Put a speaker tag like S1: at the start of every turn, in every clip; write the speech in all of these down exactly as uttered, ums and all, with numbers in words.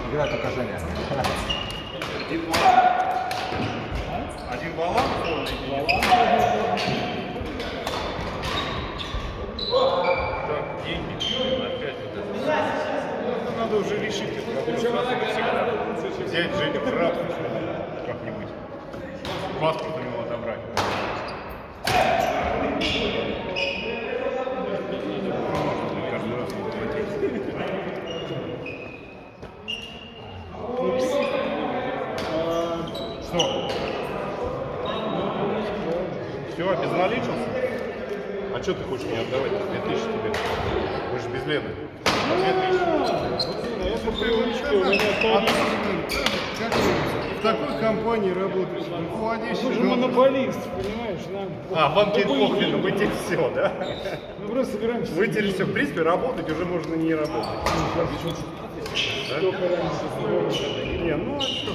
S1: Играет только Женя.
S2: Один баланс. Один баланс. Так, деньги. Опять вот это. Надо уже решить это. Взять Женю в рабство как-нибудь. Паспорт у него отобрать. Каждый раз надо платить. Что? Все, обезналичился? А что ты хочешь мне отдавать? Две тысячи тебе. Вы же без Лены. Две тысячи.
S3: Я по привычке, у меня в такой компании работаешь. Мы же монополист, понимаешь? Нам...
S2: А, вам теперь похрен, вытереть все, да?
S3: Мы просто собираемся.
S2: Вытереть все. В принципе, работать уже можно не работать.
S3: Только раньше.
S2: Не, ну а что?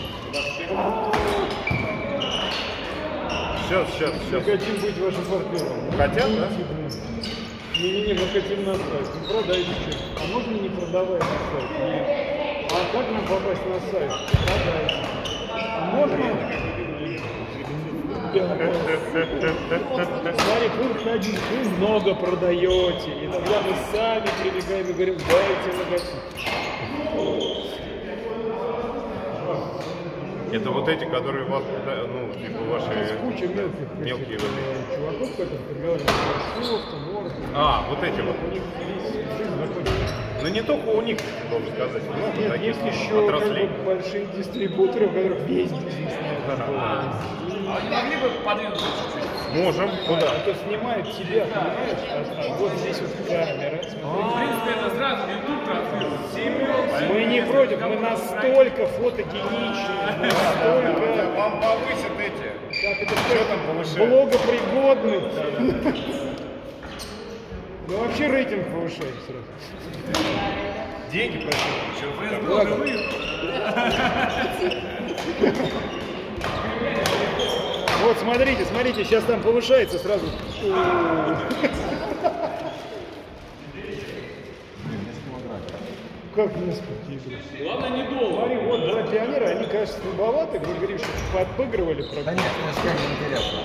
S2: Сейчас, сейчас,
S3: Мы
S2: сейчас.
S3: хотим быть вашим партнером.
S2: Хотят, да?
S3: Не-не-не, мы хотим на сайт. Ну продайте что. А можно не продавать на сайт? Нет. А как нам попасть на сайт? Продайте. А можно? Смотри, пункт один. Вы много продаете. И тогда мы сами прибегаем и говорим, дайте логотип.
S2: Это вот эти, которые вас, ну, типа ваши
S3: Куча мелких,
S2: мелкие вот эти.
S3: чуваков, которые разговаривают с Морфом.
S2: А, вот эти вот.
S3: У них жизнь закончилась.
S2: Ну не только у них, должен сказать, много
S3: Нет,
S2: таких
S3: есть еще
S2: отраслей.
S3: как бы большие дистрибуторы, у которых весь бизнес на это.
S4: А вы могли бы подвинуться чуть-чуть?
S2: Можем, куда?
S3: А то снимает тебя, понимаешь? А, а вот здесь вот камера.
S4: В принципе, это сразу YouTube транслирует.
S3: Мы не против, мы настолько фотогеничные, настолько...
S2: Вам повысят эти.
S3: Как это
S2: Что там повышает?
S3: Благопригодны. Ну вообще рейтинг повышает сразу.
S2: Деньги просят.
S3: Вот смотрите, смотрите, сейчас там повышается сразу. Как несколько игр?
S4: Главное, недолго.
S3: Смотри, вот два пионера, они, кажется, слабоваты, мы говорим, что подпыгрывали.
S1: Да нет, ну как интересно.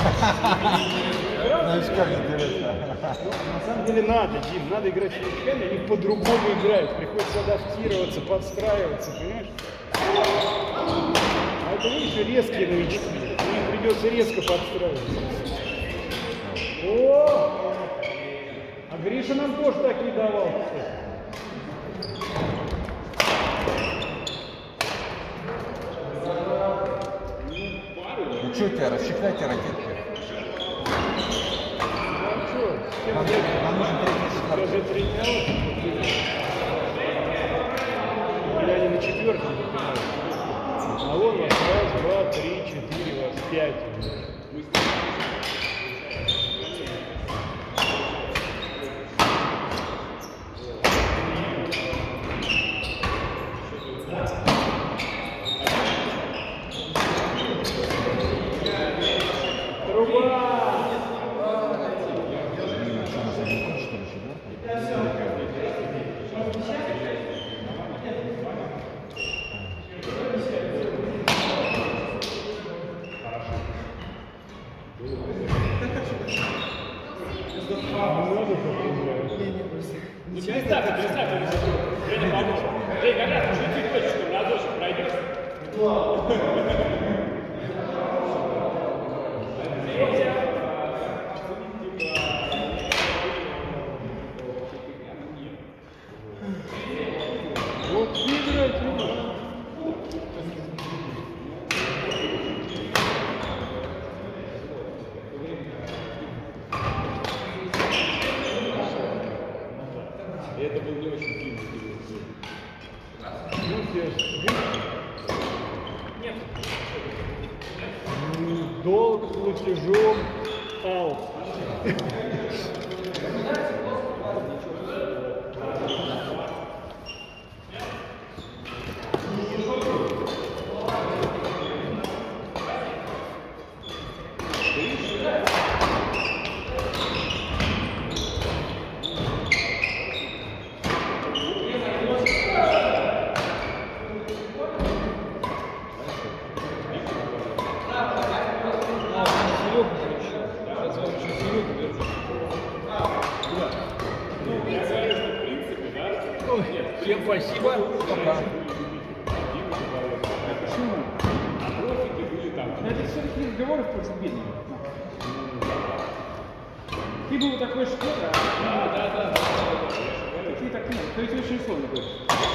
S1: Ну как интересно.
S3: На самом деле надо, Дим, надо играть с новичками, они по-другому играют, приходится адаптироваться, подстраиваться, понимаешь? А это, видишь, резкие новички, им придется резко подстраиваться. О! А Гриша нам тоже так не давал, кстати.
S1: Ну что у тебя, расчехляйте ракетки. Нам, нам нужен третий четвертый.
S3: Даже три дня. Или они на четвертом допинают. А вон вас раз, два, три, четыре, вас пять.
S4: Переставь, переставь, переставь. Женя, поможет. Жень, как раз чуть-чуть точечку, разочек пройдешь.
S3: Вот играть, ребят.
S4: Это был не очень длинный Нет.
S3: Долг с платежом аут.
S4: Всем спасибо.
S1: Пока.
S3: Почему? Это все-таки разговоры в пользу бедного. Ты был такой шкода, а да, да, да. Ты так не, то есть очень сложно будет.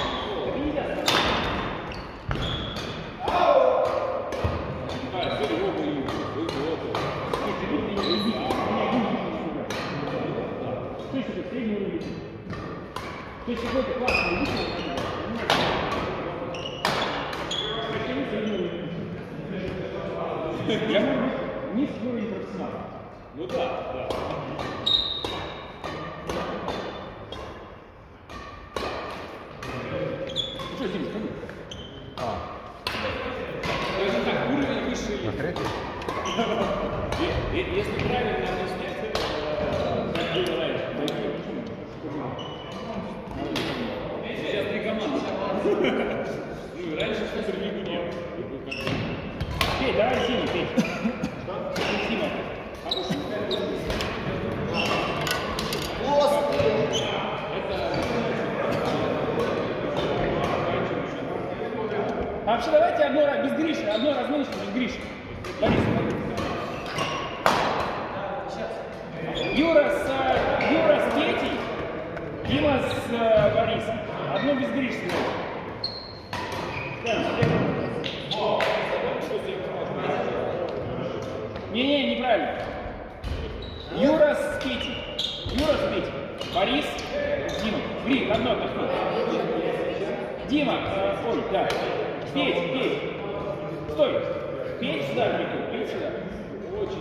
S3: То есть какой-то классный вышел, я могу быть низкий уровень профессионала.
S4: Ну да, да.
S3: Ну что, Дима, скажи?
S1: А,
S4: Даже так, уровень выше.
S1: на третий?
S4: Если правильно объяснять, как было раньше. Сейчас три команды. Ну и раньше суперлигу не было.
S3: Пей, давай Дима, пей. Дима. А вообще давайте одно без Гриши, одно разменочку без Гриши. Борис. Юра с, Юра с Петей, Дима с uh, Борисом. Одно без Гриши. Не-не, неправильно. Юра с Петей. Юра с Петей. Борис с Димой. Гриш, одно, одно. Дима, э, ой, да. Петь, Петь. Стой. Петь сюда, Грику, Петь сюда. Очень.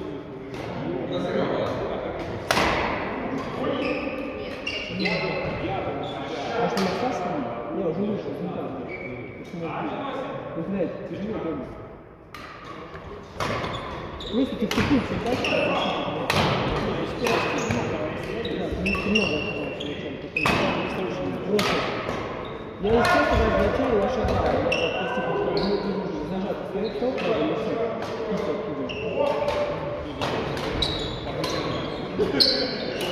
S5: Может, на Стаске? Не, уже вышел. Вы знаете, тяжело дома. Просто ты в такую цветачку. Немного просто. Я из этого вначале я шагал. Зажат вперед толку, и все. Кисто оттуда.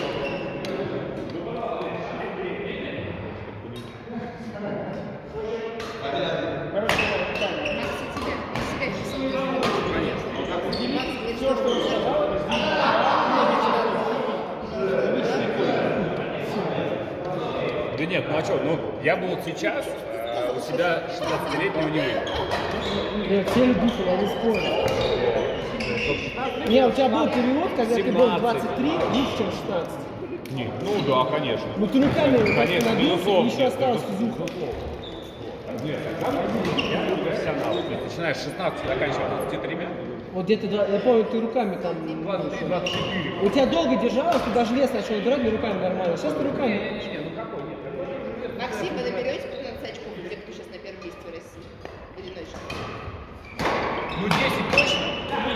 S4: Да нет, ну а что, ну я бы вот сейчас э, у себя шестнадцатилетнего не выиграл.
S5: Я все любители, я не спорю. Не, у тебя был период, когда ты был двадцать три, лучше, чем шестнадцать.
S4: Нет, ну да, конечно.
S5: Ну ты руками
S4: Конечно, безусловно.
S5: еще осталось физуха.
S4: Нет, я профессионал. Ты начинаешь с шестнадцати, заканчиваешь двадцатью тремя.
S5: Вот где-то, я помню, ты руками там...
S4: двадцать три двадцать четыре.
S5: У тебя долго держалось, ты даже лес начал играть, но руками нормально. Сейчас ты руками.
S6: Максим, вы наберете пятнадцать очков, те, кто сейчас на первом месте в России? Или ночью?
S4: Ну десять точно.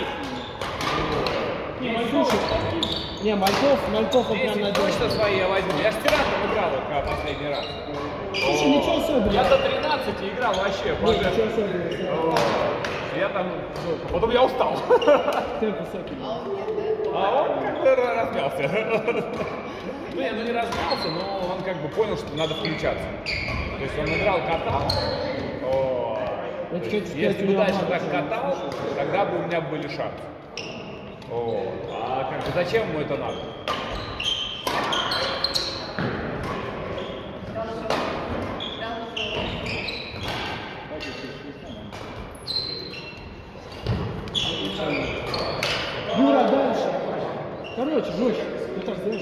S5: Не, слушай, не, Мальков, Мальков он прям
S4: десять
S5: надежный.
S4: точно свои я возьму. Я с Пиратом играл вот как последний раз.
S5: Слушай, ничего особенного.
S4: Я до тринадцати играл вообще.
S5: Нет, ничего особенного.
S4: Я там, потом я устал.
S5: Темп высокий.
S6: А он нет, да?
S4: А он как бы размялся. Ну, я ну не размялся, но он как бы понял, что надо включаться. То есть он играл, катал. О,
S5: Я тебе хочу сказать,
S4: если
S5: у
S4: бы
S5: него
S4: дальше
S5: мало
S4: так
S5: чего.
S4: катал, тогда бы у меня были шансы. Вот. А как бы зачем ему это надо?
S5: Юра, дальше. Короче, жестче. Ну так сделаешь.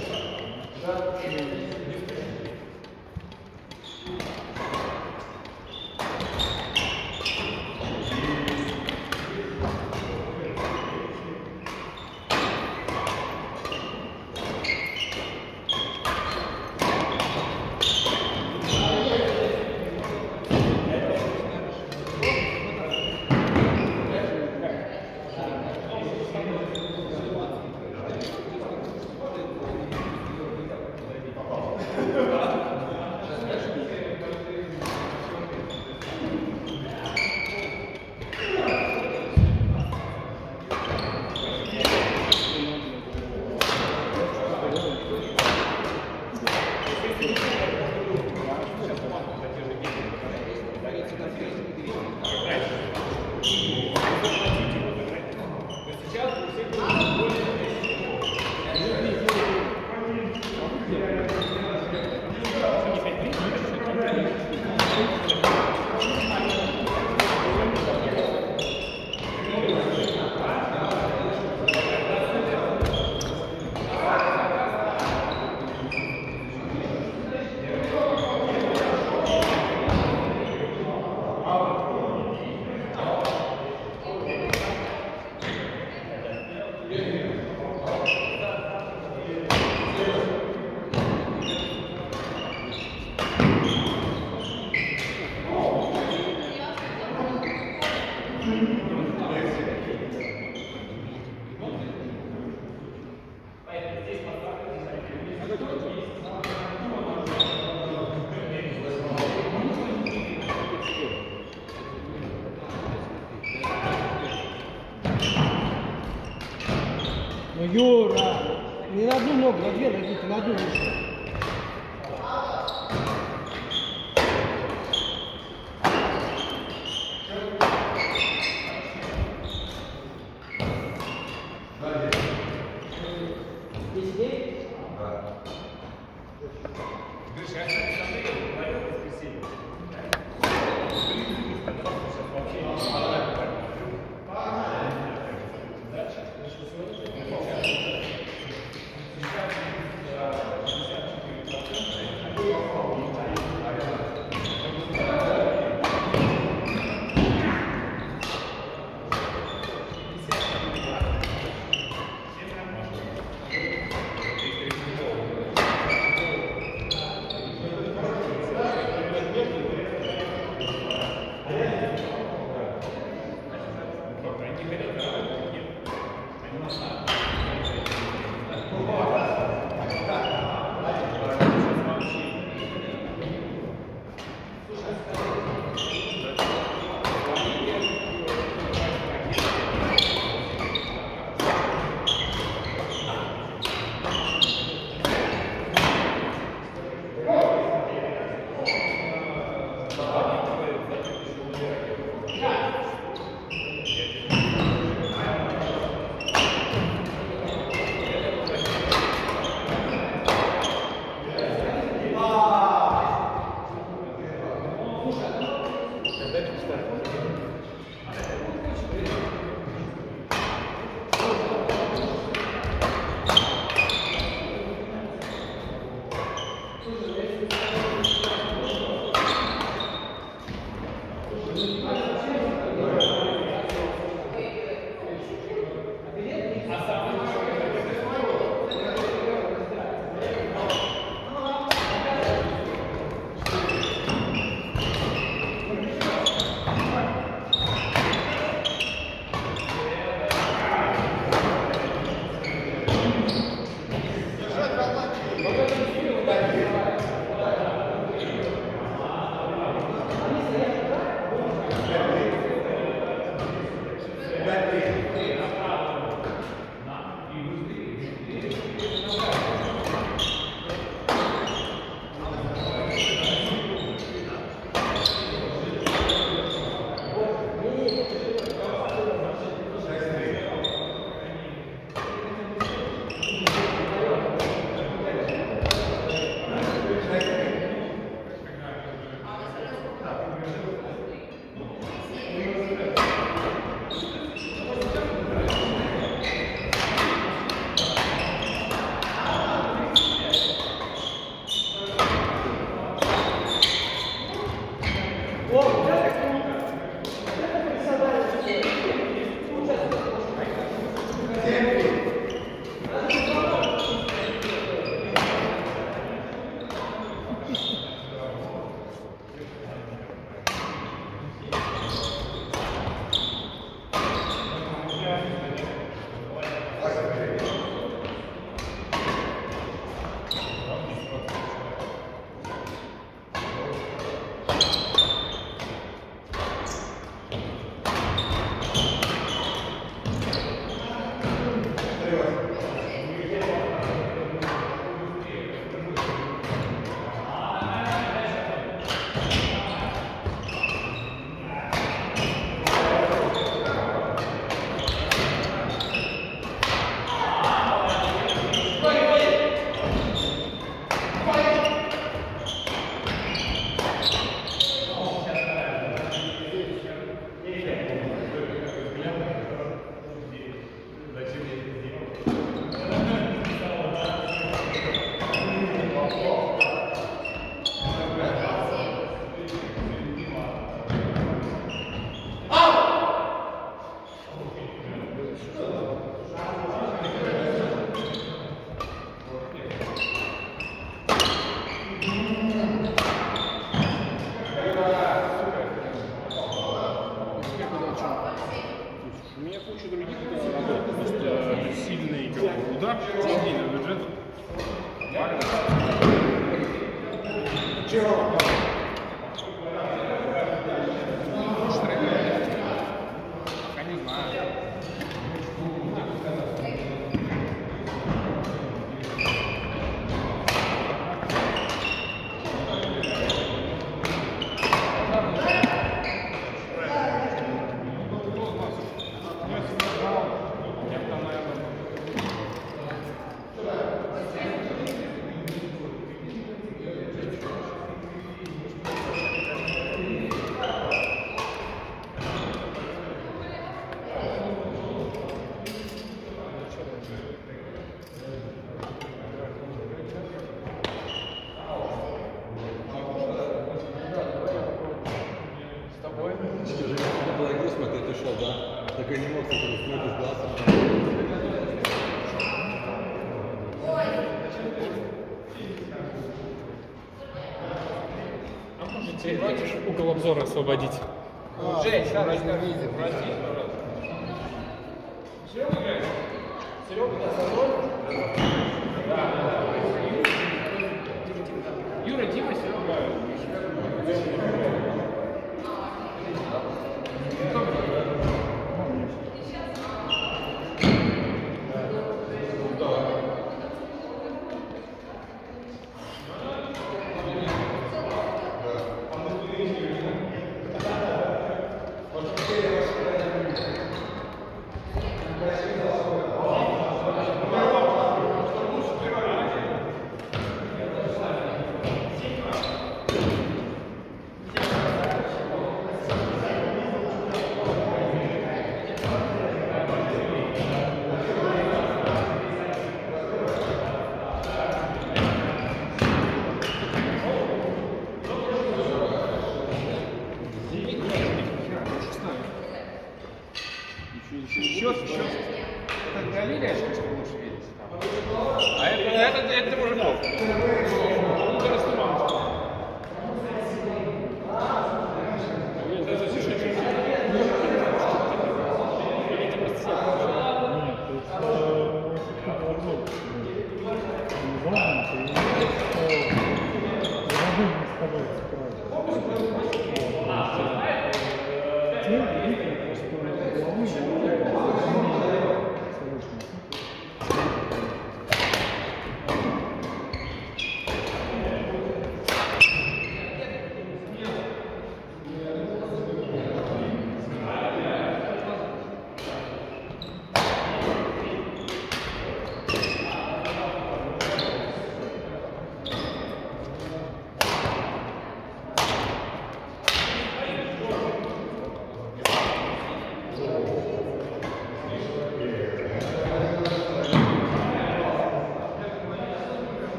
S5: Ну, Юра, не на одну ногу, на две ноги, ты на одну вышел.
S2: да, половина бюджета.
S4: Я не знаю.
S1: Благой смотри, ты шел, да? Так и не мог смотреть из глаза.
S4: А можете угол обзора освободить?
S1: Уже, сейчас не видим.
S4: Юра, Дима, Серега.
S3: Счет, счет. Это доверие, что лучше видеть.
S4: А это, это, это мужиков. Ну, ты растуманишь.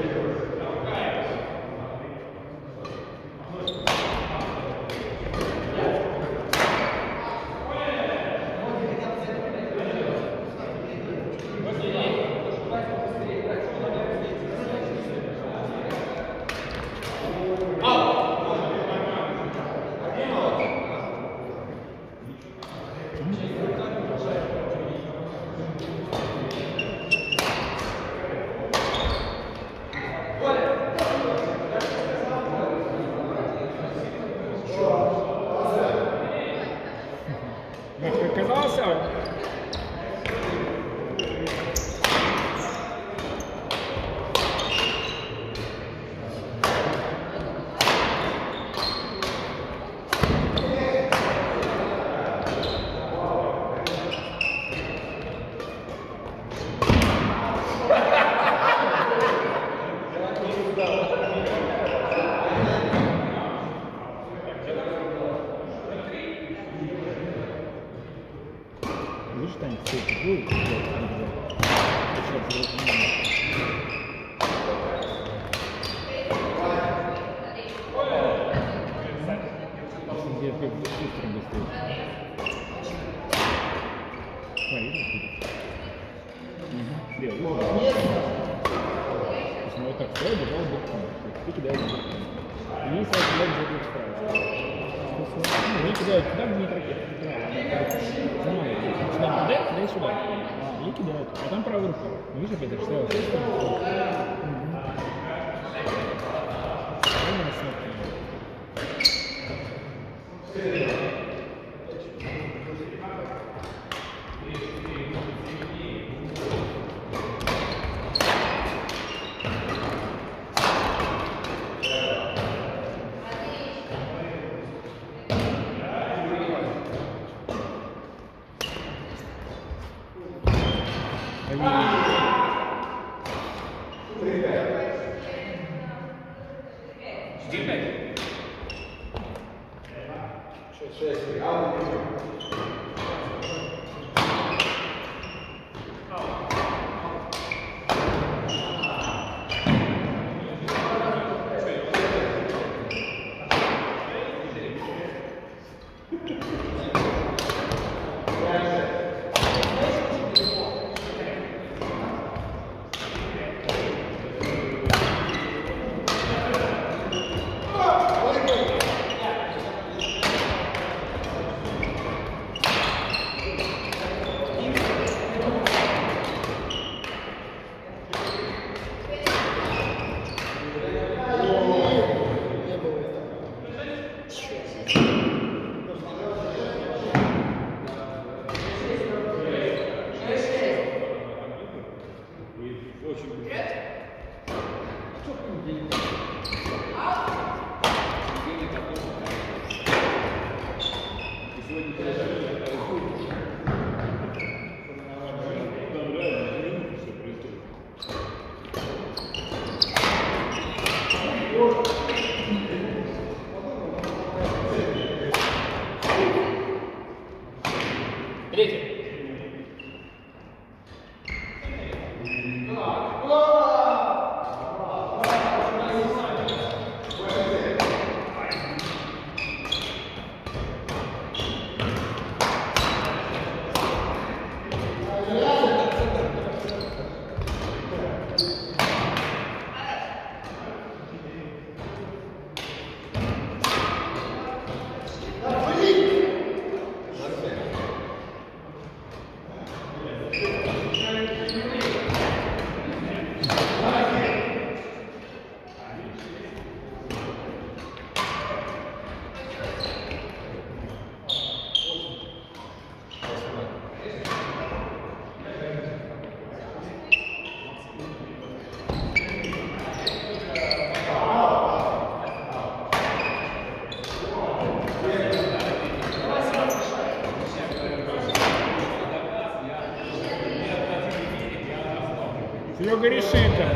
S3: Серега, реши это.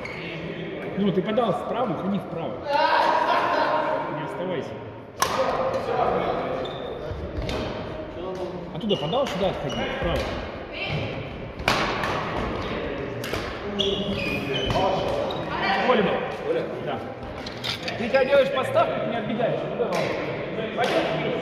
S3: Ну, ты подал вправо, ходи вправо. Не оставайся. оттуда подал, сюда отходи, вправо. Волейбол. Да. Ты когда делаешь подставку, не отбегаешь. Ну давай. Пойдем.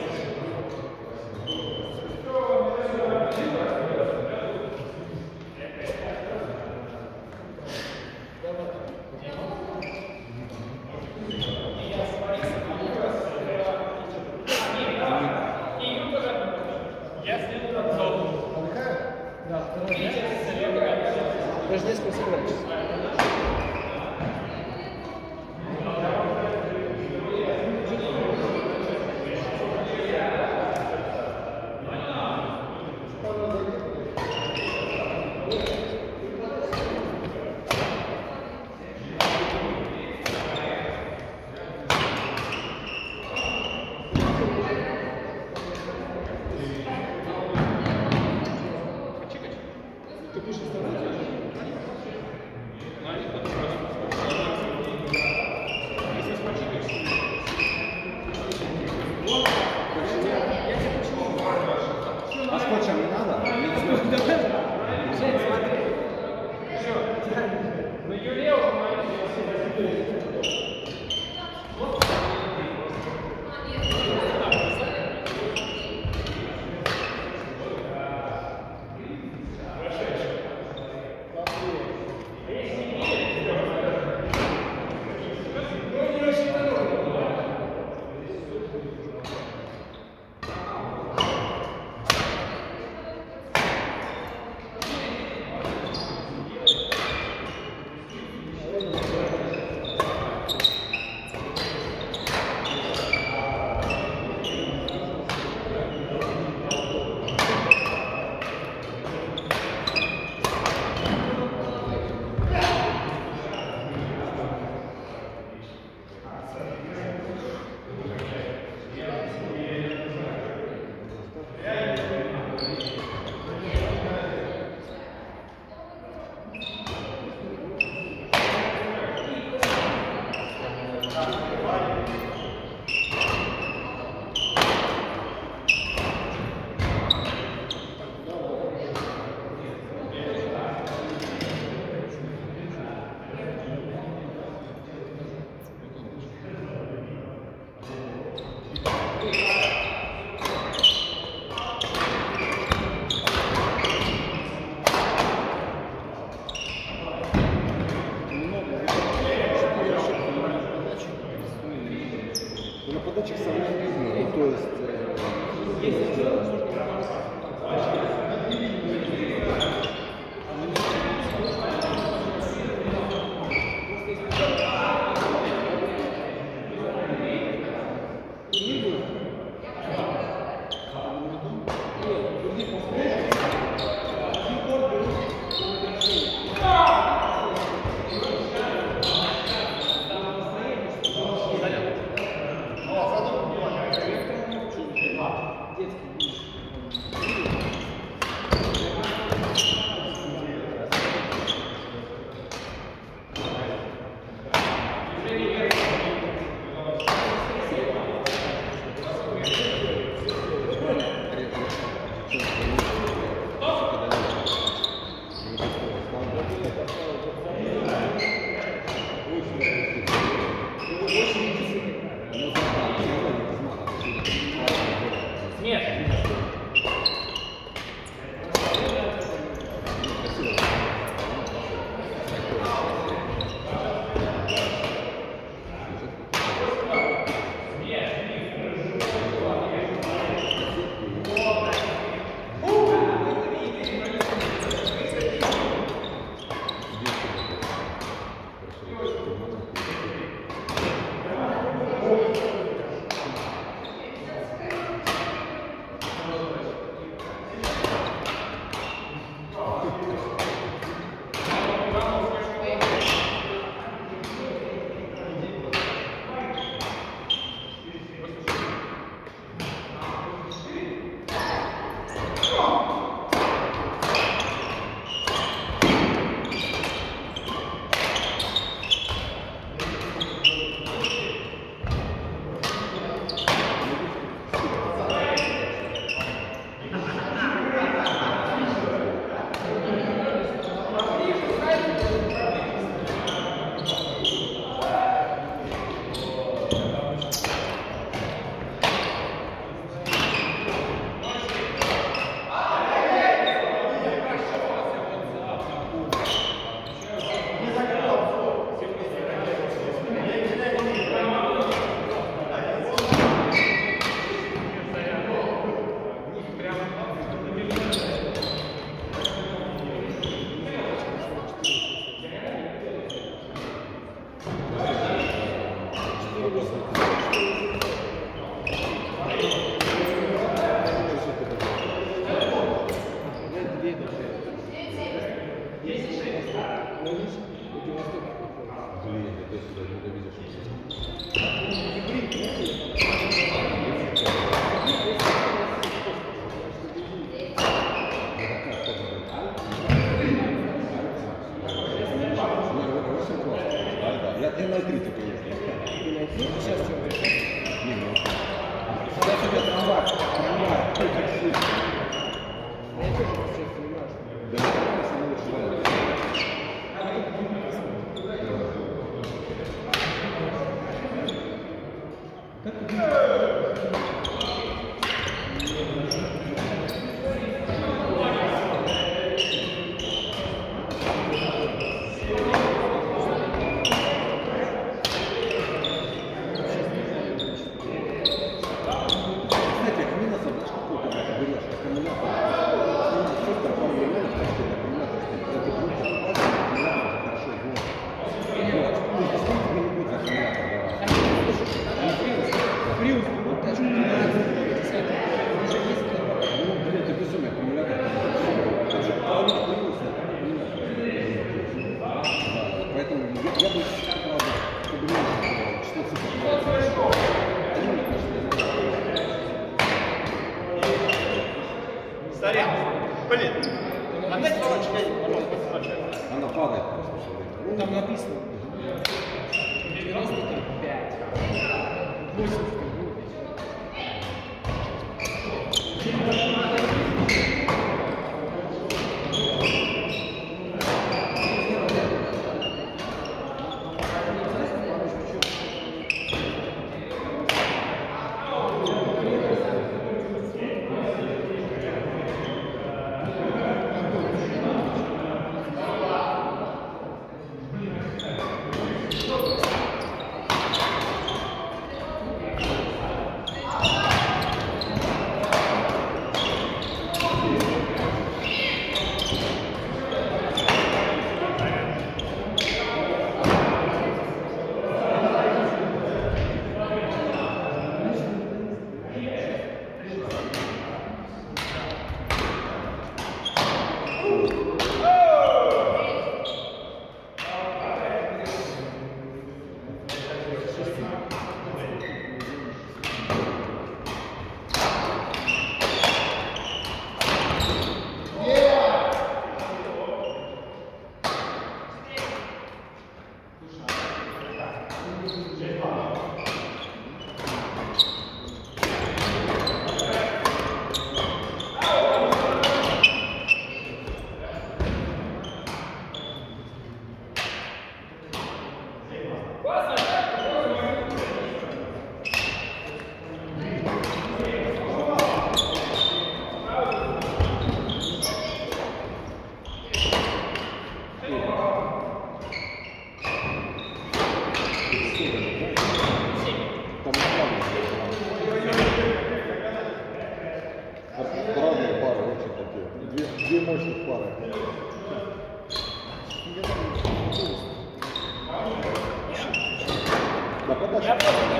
S5: Даже несколько сыграть.
S1: А скотчем не надо? На подачах самое видно, ну, то есть... Блин, я сюда не видишь. Я, я на три только есть.
S5: Сейчас что?
S1: Не, не, сейчас у тебя трамвай, трамвай, только сильно.
S5: Я тоже сейчас понимаю, что...
S1: Да, я сам лучше знаю. Знаете, аккумулятор, знаешь, какой ты берешь? Аккумулятор. Основной сектор, по-моему, реально, что это аккумулятор, что это группа, аккумулятор хорошо знает. Вот. То есть, что тебе не будет аккумулятор давать?
S5: Приус, вот тачку двенадцать, уже есть.
S1: Ну, блин, это безумие, аккумулятор. Это же полный плюс, это аккумулятор. Да, поэтому я, я бы, правда, чтобы меньше число цифр. Они, мне кажется,
S2: Старик, блин, отдай сорочку, пожалуйста.
S1: она падает просто.
S5: Там написано. девяносто пять. восемьдесят.
S1: Странные пары, очень такие. Две, две мощных пары. Да, подальше.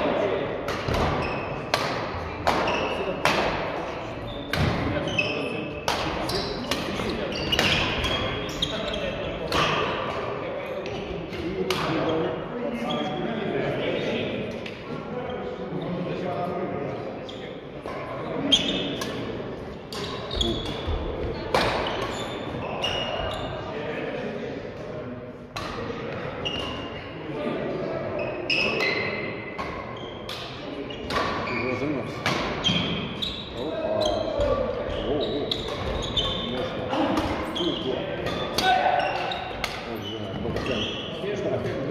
S1: Его занес. Опа. О, о. Мощно. Фу, вот же, боксер.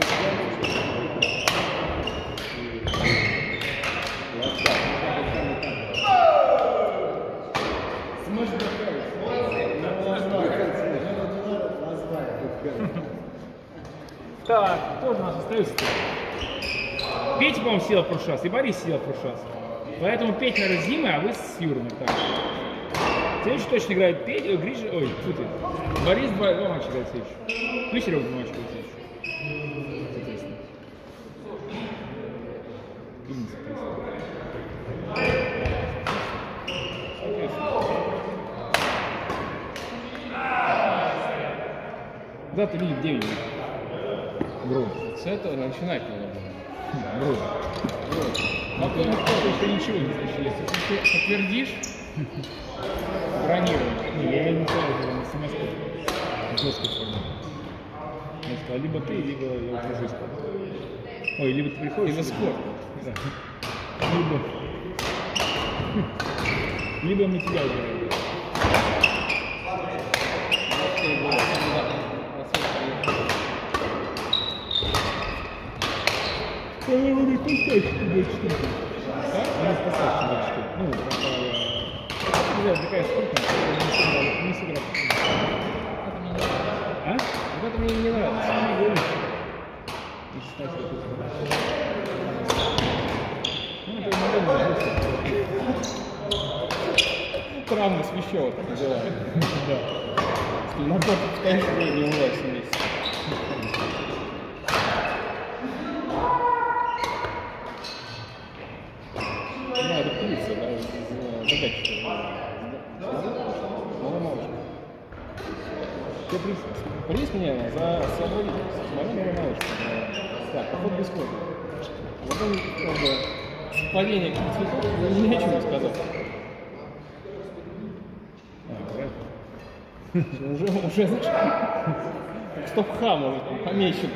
S4: Так, кто у нас остается? Петя, по-моему, сидел в прошлый раз, и Борис сидел в прошлый раз. Поэтому Петя, наверное, с Димой, а вы с Юрой. Так. Следующий точно играет Петя, Гриша, ой, фу ты. Борис два, два матча играет следующий. Ну и Серега два матча играет следующий. Соответственно. Принцип, принцип. Завтра не в девять. Грубо.
S7: С этого начинать надо было.
S4: Грубо.
S7: А ты еще ничего не знаешь. Если ты подтвердишь, бронируем.
S4: Не, я не знаю, это на смс-ку. В жесткой форме. Я сказал, либо ты, либо я укажусь. Ой, либо ты приходишь.
S7: И за сколько?
S4: Да. Либо... Либо мы тебя убираем. Я буду поставить тебе штуку. А? Я поставить тебе штуку. Ну, просто... такая штука, не сыграл. А?
S7: Вот это мне не нравится.
S4: Не говоришь. Не считай, что ты ну, это модельно.
S7: Травмы свящева так называют.
S4: Да.
S7: Если на год повторишь, уже не улазишь вместе. Да, это птица, да, задача. Маломалочка. Ты приз, приз мне за свободу. Смотри, маломалочка. Так, поход бесплатно. Вот он, как бы, падение цветов, ни о чем не сказал. Уже, уже, знаешь, как стоп-хам уже там помечено.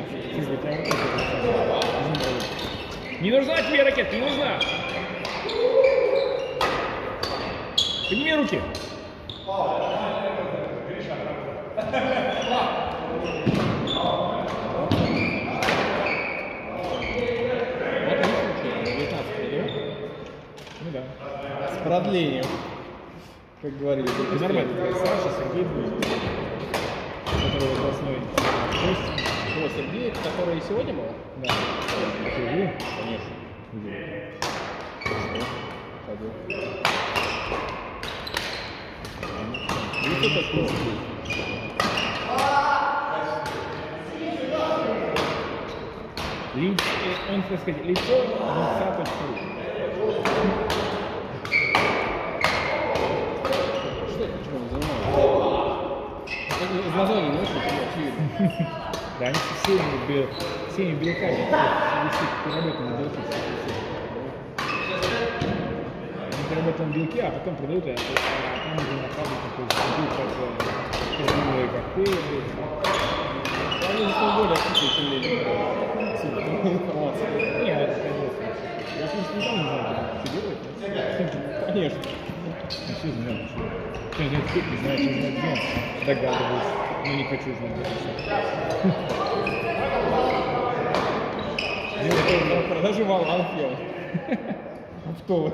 S4: Не нужна тебе ракетка, не нужна. Подними руки.
S7: Вот они случилось, девятнадцать году.
S4: Ну да.
S7: С продлением, как говорили.
S4: Нормально. Саша, Сергей будет. Который в основе.
S7: О, Сергей, который сегодня был?
S4: Да. Сергей?
S7: Конечно. Ходил. Лицо такое.
S4: Лицо, он, так сказать, лицо лица точка ру.
S7: Что это, чего он занимается? Это из названия не очень очевидно.
S4: Да, они все всеми, бел... всеми белками висит, переработаны белки. Они переработаны белки, а потом продают, а там уже накладывают такой как терминовые коктейли.
S7: Они же более открытые, чем люди. Информация.
S4: Нет, это конечно. Я просто не знаю, что делать.
S7: Конечно.
S4: Я все знаю, почему. Кто знает, кто не знает, что знает, где он. Догадываюсь, но не хочу знать до конца.
S7: Продажи валан пел. Оптовых.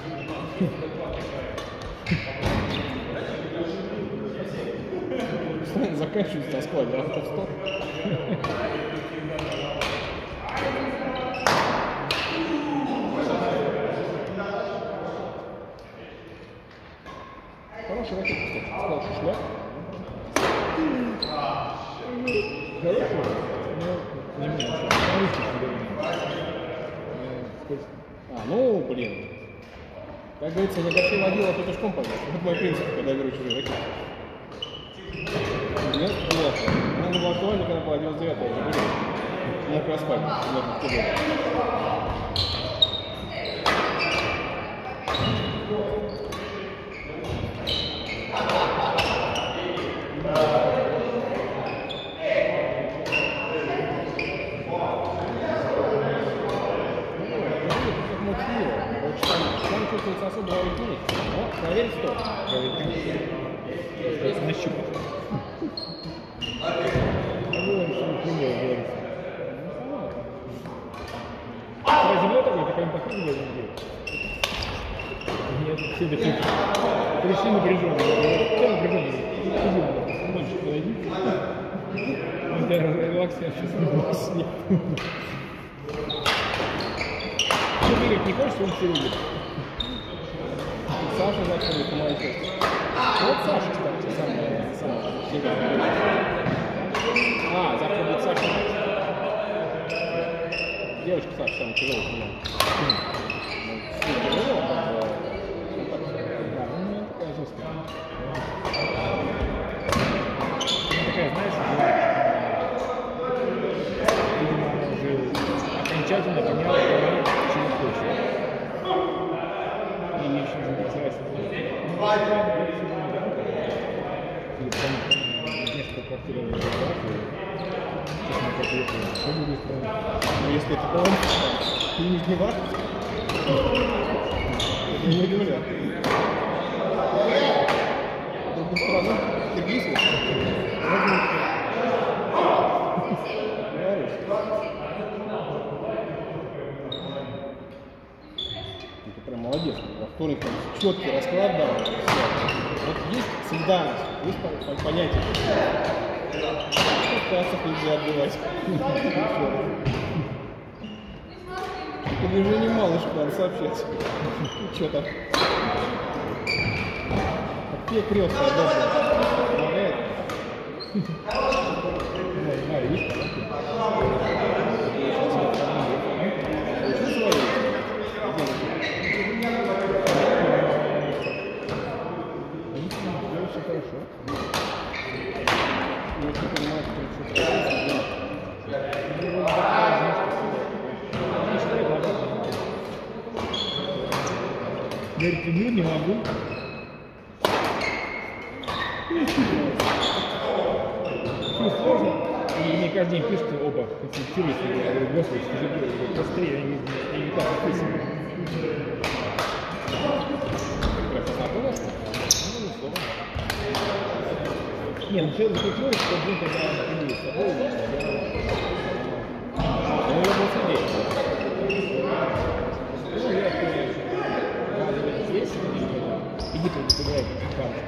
S7: Постоянно заканчивается на складе, а стоп. Хороший ракет, кстати. Сказал, что шляп.
S4: Хорошо. Ну, не меньше.
S7: А, ну, блин. Как говорится, не горши водила, петушком пойдет. Вот мой принцип, когда я беру чужие ракеты. девяносто девятое. Она была актуальна, когда была девяносто девятая. Я забыл. Мокрый асфальт. Примерно в ту году. Чувствуется особо уверенность. О, проверить что?
S4: Нащупать. Вчера земля такой, такая похожая на землю. Нет, все такие пришли напряженные. Все напряженные. Мальчик, подойди. Он тебя релаксирует, сейчас не релаксирует. Что бегать не хочешь, он все любит.
S7: Саша закрыли моя часть. Вот Саша, кстати, самая, самая сильная. А, завтра будет Саша. Девочка Саша самая тяжелая сильная. Ну, тяжелая, как
S4: Да, ну у меня такая жесткая. Она такая, знаешь, заинтересоваться. Несколько квартир в Европе. Честно, как уехали. Что будет страна?
S7: Ну, если это он, ты не гневар? Это не говорят. Другую страну, Киргизию. Это прям молодец. Во вторник там четкий расклад дал. Все. Вот есть солидарность, есть понятие. Кассов нельзя отбивать. По движению малышка, надо сообщать. Что там? Какие крёстные добрые. Помогает? Все хорошо. Если понимаете, что
S4: Я рекомендую, не могу. Все сложно. И мне каждый день пишут оба, консультируются. Я говорю, господи, скажи, быстрее, я не, я не так описываю. Не, ну все закрутилось, что день, когда он прибыл с тобой, я... Ну, я был сидеть. Ну, я радовать здесь, иди туда, поиграй, как парк.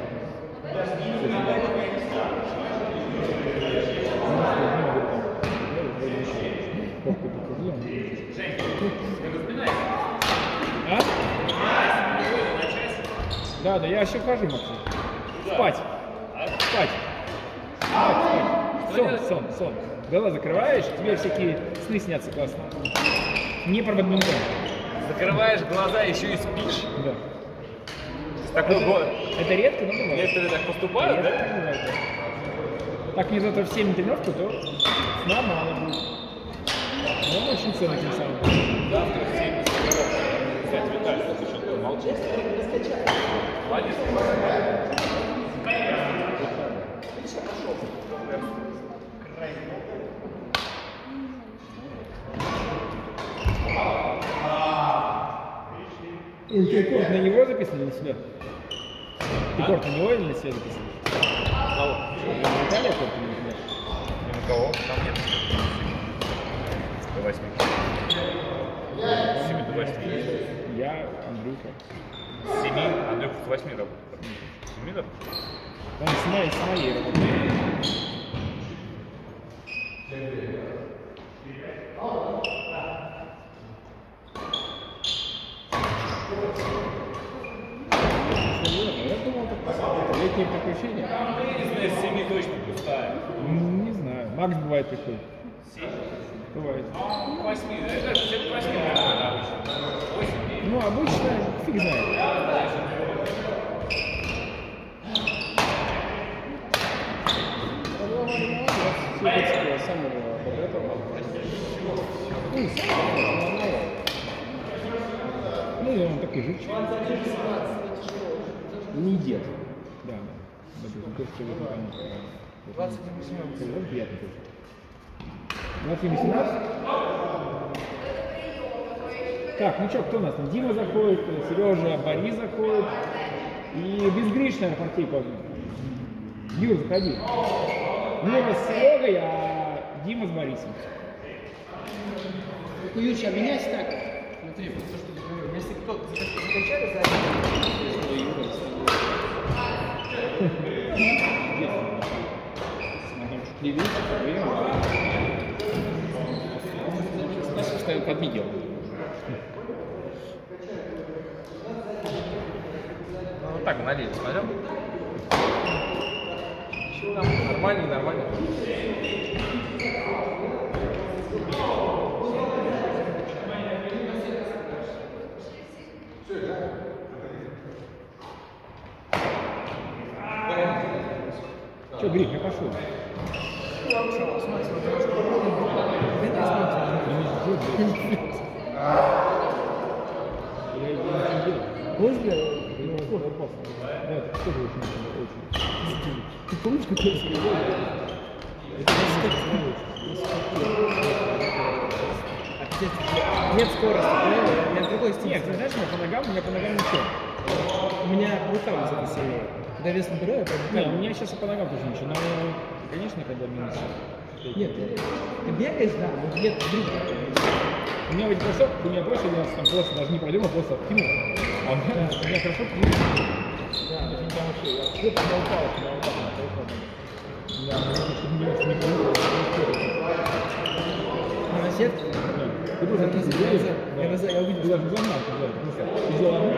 S4: А? Да, да, я еще хожу, Максим. Спать. Спать. Спать, спать. Сон, сон, сон. Глаза закрываешь, тебе всякие сны снятся классно. Не про бадминтон.
S8: Закрываешь глаза, еще и спишь.
S4: Да.
S8: Такой год.
S4: Это редко, но бывает.
S8: Некоторые так поступают, да?
S4: Редко бывает, да. Так мне зато в семь тренировку, то сна мало будет. Но он очень ценный тем самым.
S8: Завтра в семь тренировок. Кстати, Виталий, ты что, молчишь? Молодец.
S4: И ты корт на него записан или на себя? Ты корт на него или на себя записан?
S8: Кого?
S4: На Виталия корт или на тебя?
S8: Ни на кого? Там нет. До восьми. С семи до восьми.
S4: Я, Андрюха.
S8: С семи, Андрюха с восьми работает. С семи работает?
S4: Он с моей, с моей работает. Я думал, это летнее приключение.
S8: С семи точно пустая.
S4: М, Не знаю. Макс бывает приходит. Бывает.
S8: Восьми, это все восьми, наверное, обычно. Восемь.
S4: Ну, обычно фиг знает.
S7: Я сам его обработал.
S4: Ну, сам ну, и он такой живчик.
S7: Не дед.
S4: Да, да. Допустим, то, что вы там... двадцать восемнадцать. Вот приятно тоже. двадцать восемнадцать. Так, ну что, кто у нас там? Дима заходит, Сережа, Борис заходит. И без Гриш, наверное, партий поздно. Юр, заходи. Юра с Серегой, а Дима с Борисом.
S5: Ну, Юрич, а меняйся так. Смотри, вот то, что ты говорил. Если кто-то закачали сзади,
S7: Значит, что я подмигил.
S8: Вот так, налили, смотрел? Там нормально, нормально.
S4: Че, Гриф, я пошел.
S5: Можешь, блядь?
S4: Да, это тоже очень, очень.
S7: Ты помнишь, как я сказал? Это нет скорости, понял? У меня другой стиль.
S4: Нет, ты знаешь, у меня по ногам, у меня по ногам ничего.
S7: У меня по рукам зато сильнее. Когда вес набираю, по
S4: Не, у
S7: рукам.
S4: меня сейчас и по ногам тоже ничего, но, конечно, когда минус.
S7: Нет, ты бегаешь, да, но нет вдруг.
S4: У меня в этих кроссовках, у меня больше, я там просто даже не продумал, просто откинул. А у меня, у меня кроссовки есть.
S7: Да, это не вообще. Я где-то на упал, на упал, на упал.
S4: Я нужно, чтобы меня не было.
S7: А на сетке?
S4: Ты просто
S7: Я
S4: откинул.
S7: за- я за- я увидел.
S4: Ты даже не загнал, ты знаешь, просто ты сделал одну,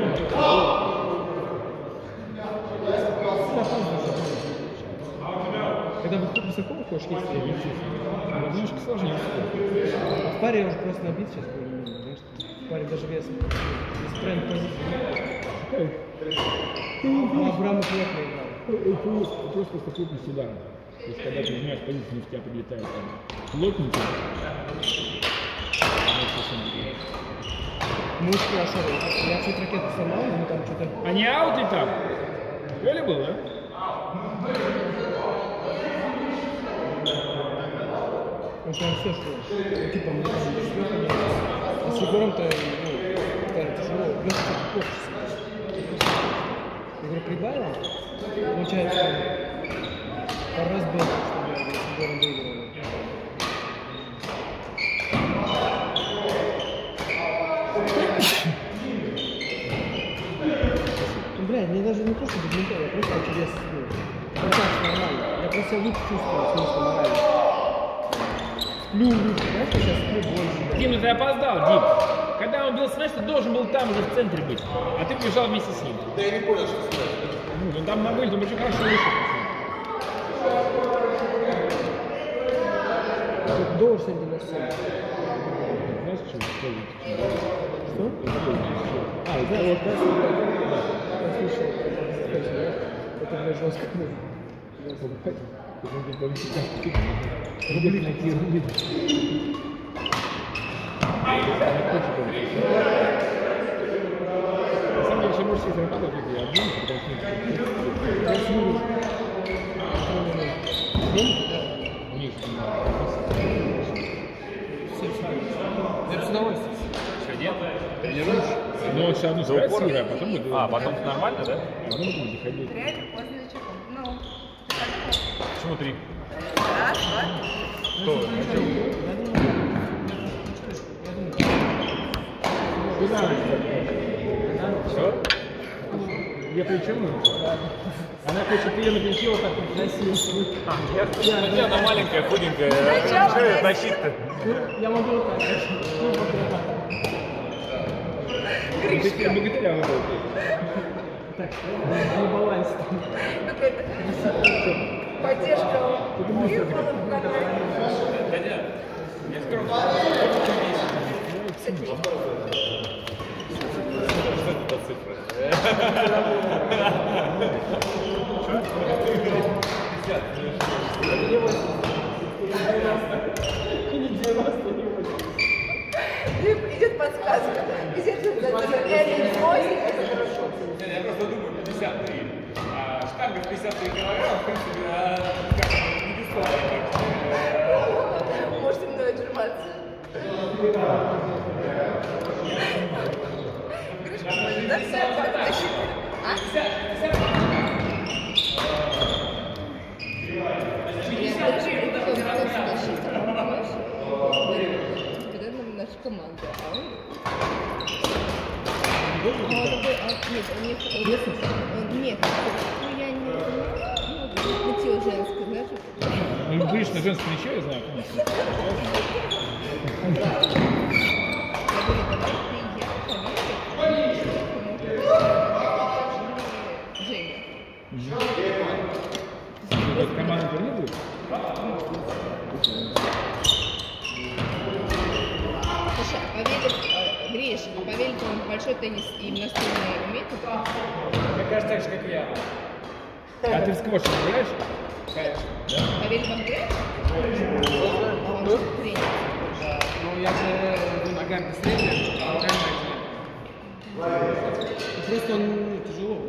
S7: Когда высоко, высоко уходишь, есть ли?
S4: а немножко сложнее.
S7: А в паре я уже просто набит сейчас, более-менее, знаешь, в паре даже вес, без тренд позиции. А Абрамов плотно играл.
S4: Просто просто плотность удара. То есть, когда ты меняешь позицию, в тебя прилетает там плотненько,
S7: Мы очень хорошо. Я чуть ракету сломал, но там что-то...
S4: а не аут и так? Голи был, да?
S7: Он прям все, что... Ну, типа, мы там шлёпали. А с Егором-то, ну, стали тяжело. Лёха что-то плохо сейчас. Я говорю, прибавил. Получается, пару раз было, чтобы я с Егором выиграл. Ну, бля, мне даже не то, что бадминтон, я просто хочу вес, ну, контакт нормально. Я просто лучше чувствую, в смысле, морально. Сплю лучше, знаешь, я сейчас сплю больше.
S4: Дим, ну ты опоздал, Дим. Когда он бил смеш, ты должен был там уже в центре быть, а ты побежал вместе с ним.
S1: Да я не понял, что сказать.
S4: Ну, он там на вылет, он очень хорошо вышел.
S7: Доллар сегодня на семь.
S4: Знаешь, что это?
S7: Что? А, да, вот, да, я слышал. Это, бля, жестко.
S4: Рубли какие рубли. На самом деле, еще можешь себе зарабатывать эти объемы, потому что
S7: Я смогу.
S4: у них
S7: Я с удовольствием.
S8: Что, нет?
S4: ну, он сейчас одну сыграет с Юрой, а потом будет...
S8: А, потом нормально, да?
S4: А потом будет ходить.
S6: Реально поздно чеком. Ну,
S8: Почему три?
S6: раз, два.
S8: Кто?
S4: Куда?
S8: Все?
S4: Я причем? Она хочет ее на плече вот так вот носить.
S8: А, я, я, она маленькая, худенькая. Что ее тащить-то?
S7: Я могу вот так.
S4: Ты теперь богатыря выходит.
S7: Так, на балансе.
S6: Какая-то поддержка. Идет подсказка. Где ты это восемь, это хорошо.
S8: Я просто думаю, пятьдесят три. А штанга в пятьдесят три килограмма, в принципе, она не бесплатная.
S6: Можете мной отжиматься. Гришка, да, вся как тащит. А? Я даже не такой процесс тащит, понимаешь? Когда нам наша команда, а он... А он такой, а, нет, у них... Он, нет, ну я не... Ну, платил женское, знаешь?
S4: Ну, говоришь, на женское плечо, я знаю, конечно.
S6: Я говорю, давай ты и я поменьше. Женя.
S4: Это команда турнир будет?
S6: Слушай, а Павелик, э, Гриш, а Павелик, он большой теннис и настольный умеет играть?
S7: Мне кажется, так же, как я.
S4: А ты в сквош играешь?
S7: Конечно.
S6: Павелик вам играет? А он тренер.
S7: Да. Ну, я же ну, ногами средняя, а руками ногами. Просто он ну, тяжело.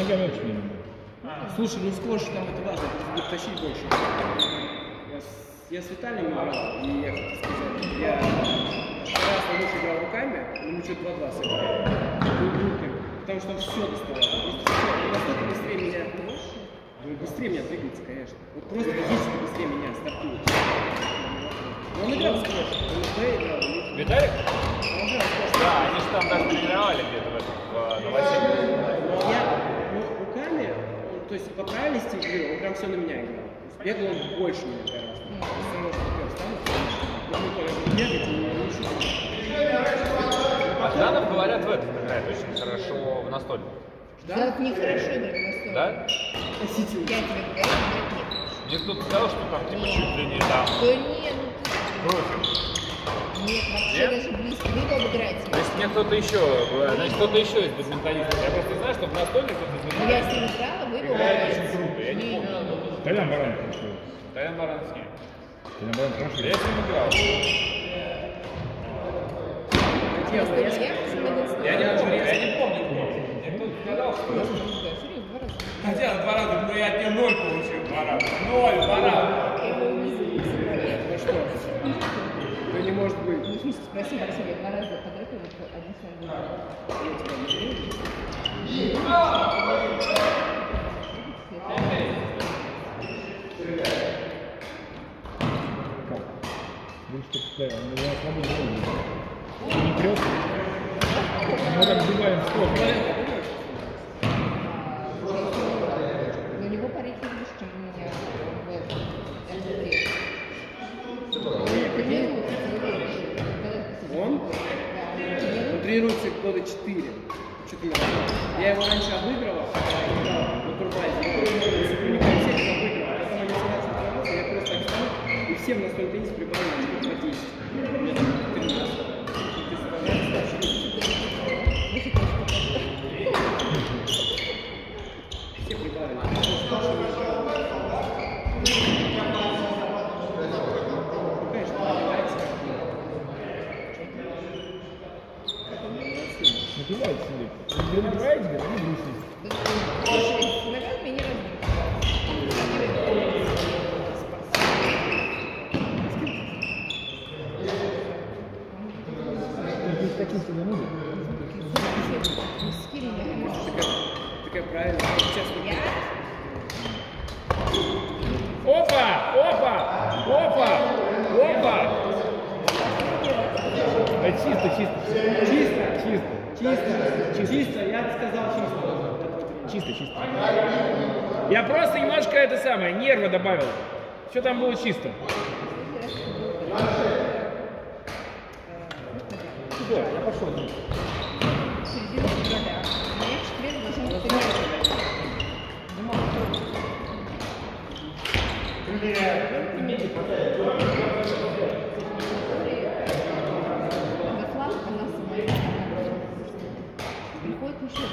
S4: ногами очень медленно.
S5: Слушай, ну сквозь там это важно, просто будет тащить больше. Я с, я с Виталием играл, и я хочу сказать, я раз на лучше играл руками, но мы что-то два-два сыграли. Потому что он все доставал. Он настолько быстрее меня, ну, быстрее меня двигается, конечно. Вот просто физически быстрее меня стартует. Но он играл сквозь, он в Б играл.
S8: Виталик?
S5: Он играл сквозь.
S8: Да, они же там даже тренировали где-то в этом, в Новосибирске.
S5: Я, ну, руками, он, то есть по правильности игры, он прям все на меня играл. То есть бегал он больше меня гораздо. Все равно, что я встану, но мы тоже бегать и не шутить.
S8: А Жданов, говорят, в этом играет очень хорошо в настольном.
S6: Да, нехорошо играть на стол.
S8: Да?
S6: Я тебе говорю, играть нехорошо.
S8: Мне кто-то сказал, что там типа чуть ли не там
S6: Да нет, ну
S8: профи.
S6: нет, вообще
S8: Нет?
S6: даже близко. Вы бы играть.
S8: То есть мне кто-то еще, значит, кто-то еще из бадминтонистов. Я просто знаю, что в настольном кто-то из
S6: Ну, я с
S8: бадминтонистов
S6: ним играла, вы бы
S8: играет
S6: играете.
S8: очень круто. Я не помню.
S4: Толян Баран хорошо.
S8: Толян Баран с ним.
S4: Толян Баран хорошо.
S8: Я с ним играл.
S6: Просто я с
S8: Я не, я не помню. Мне кто-то сказал, что...
S6: Серьезно, два раза.
S8: Хотя два раза, но я от него ноль получил. Два раза. Ноль, два раза.
S6: Я его не забрала.
S5: Ну что? Да не может быть.
S6: Ну, в смысле, спроси, Максим, я два раза подряд его один с вами
S4: Видишь, что да, он его свободно ходит. Он не прет. Мы так сбиваем в сторону.
S6: Но у него парик выше, чем у меня в эр три.
S5: Он? Он тренируется года четыре. Что-то мне нравится. Я его раньше обыгрывал, на турбазе. Я всех обыгрывал. Потом они сразу тренировался, я просто так стал, и всем на стол теннис прибавил очков по десять. Мне там тренировался. Ты все прибавили. Конечно, нравится.
S4: Напивает себе. Вы напиваете, говорит, они грустные.
S6: Слушай, с ногами не
S4: Только из таких всегда нужно.
S5: Такая правильная. Сейчас
S4: Опа! Опа! Опа! Опа! Да чисто, чисто.
S5: Чисто.
S4: Чисто.
S5: Чисто. Чисто. Я сказал чисто.
S4: Чисто, чисто. Я просто немножко это самое, нервы добавил. Все там было чисто. Сюда, я пошел.
S6: середина февраля. Мне в четверг должен быть тренировка. За флаг она сама. Приходит еще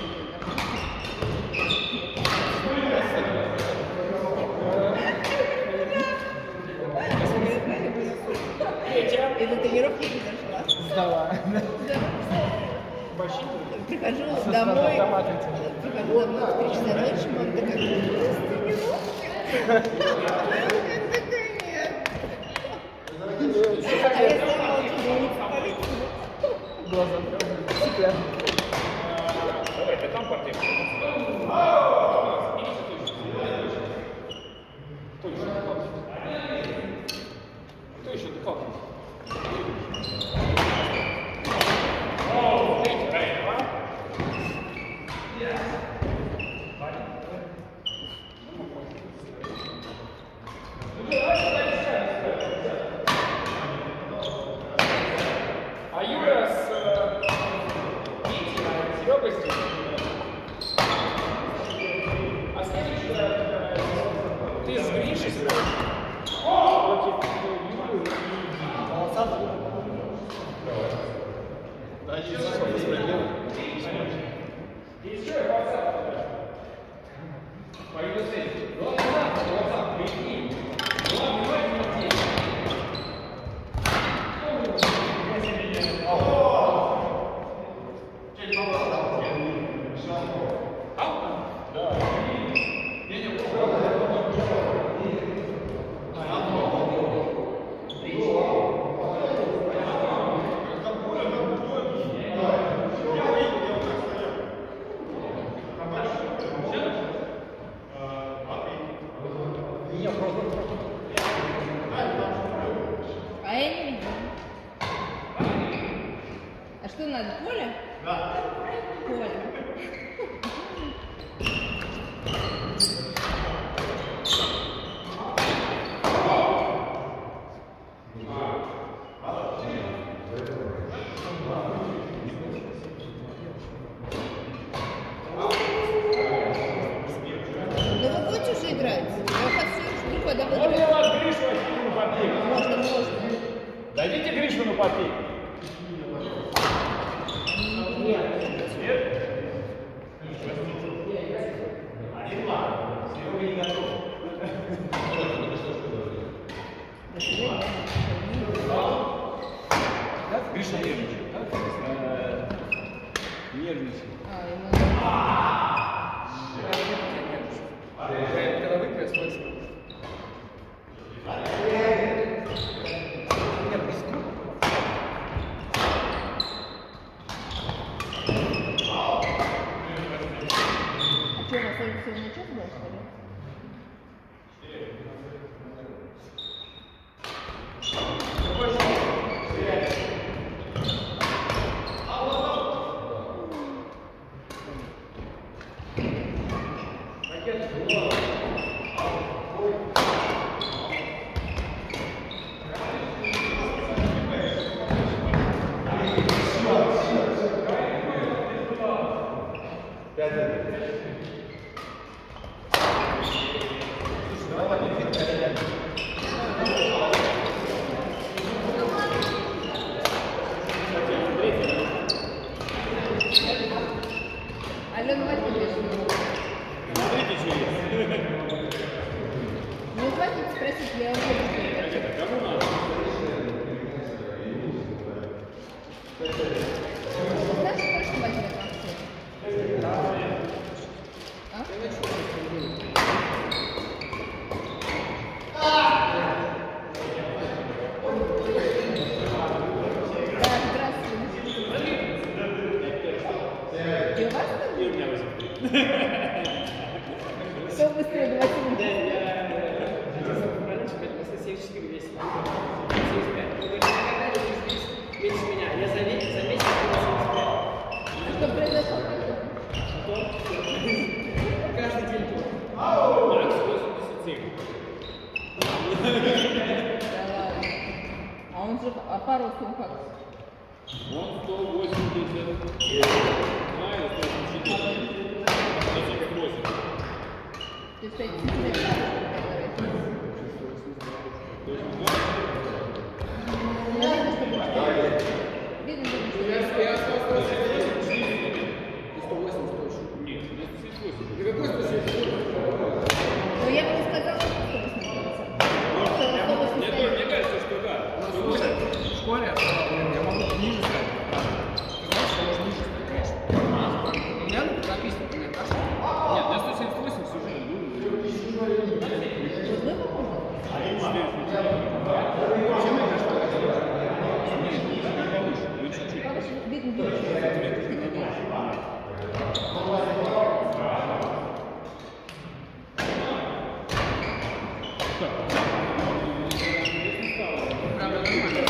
S6: эта тренировка не прошла.
S7: Сдала.
S6: Прихожу домой, прихожу домой в три часа ночи, мама такая, а я стояла в
S7: Глаза стеклянные.
S8: Давай, ты там партия.
S7: Кто еще дыхал?
S8: А Юра с э, Серегой здесь. А следующий, э, ты с Гришей сыграешь? Да.
S6: надо? Поле? Да. Поле. Ну вы будете уже играть? Я хочу, когда вы
S4: Можно я
S6: играете.
S4: вас Гришу Васильевну попить?
S6: Можно, можно.
S4: Дадите Гришину попить?
S1: Гриша нервничает. Нервничает.
S6: А, ему...
S5: Когда выпью, я свой
S6: А что, у нас сегодня час был, что ли? Алена Владимировна. Ну, хватит спросить, я уже не
S4: Кому надо?
S6: Знаешь, хорошо возьмет Максим? А? Да, здравствуйте. И у вас там?
S4: И у меня возьмет.
S6: Кто быстрее, давайте вы.
S5: семьдесят четыре весит. семьдесят пять. Вы говорите, когда ты здесь меньше меня. Я за месяц, за месяц семьдесят пять.
S6: Что произошло?
S5: Каждый день тут.
S4: Макс восемьдесят семь.
S6: Да ладно. А он же, а по росту как?
S4: Он сто восемьдесят. А, или сто восемьдесят четыре. сто семьдесят восемь.
S6: То есть эти цифры, наверное, чтобы... Видно, что...
S5: Я остался сто восемьдесят точно.
S4: Нет, сто семьдесят восемь.
S5: Ты какой сто семьдесят восемь?
S6: Но я бы не сказала, что сто восемьдесят.
S4: Мне тоже, мне кажется, что да.
S5: В школе я могу ниже стать. Ты знаешь, что можно ниже стать, конечно. У меня написано, например, так?
S4: Нет, на сто семьдесят восемь все же был.
S5: Чем я играю?
S6: Видно, видно.
S5: Правда, нормально.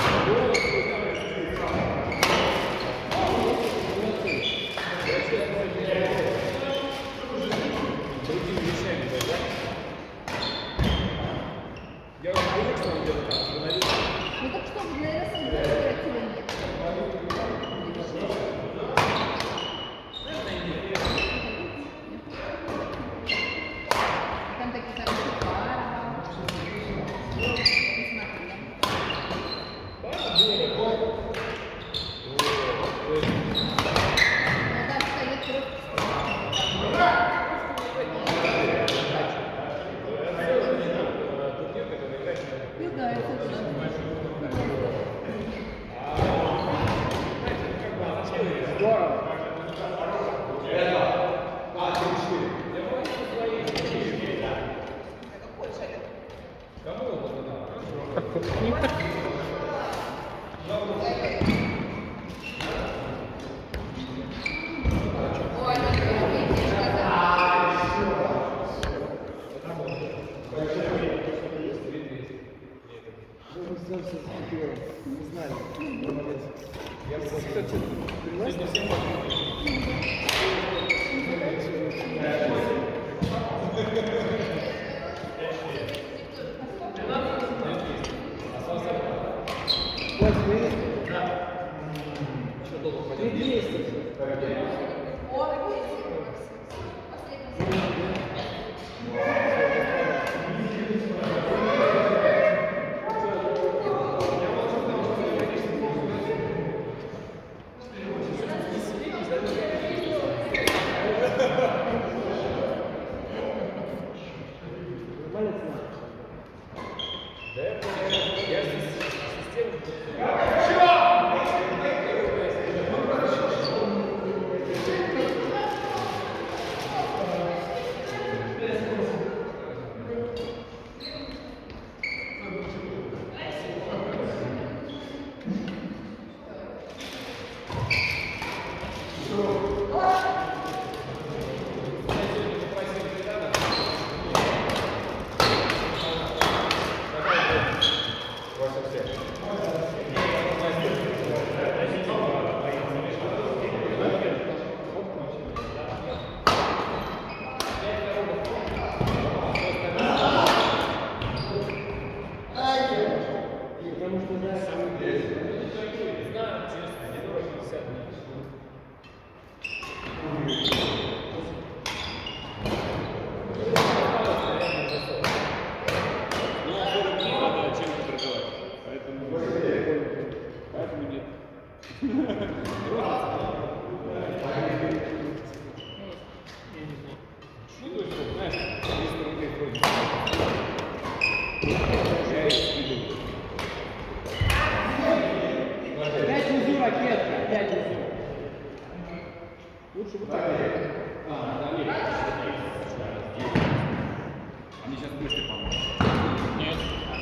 S4: Я уже привык, что он делает так.
S6: Ну так что, наверное, сам играть или нет? Там такие хорошие пары. Вода стоит просто. Ну да, это
S3: Здорово.
S1: Не знаю. Я, кстати,
S5: Опять внизу ракетка, опять внизу. Лучше вот так. А, далее.
S1: Они сейчас быстро помогут.
S4: Нет.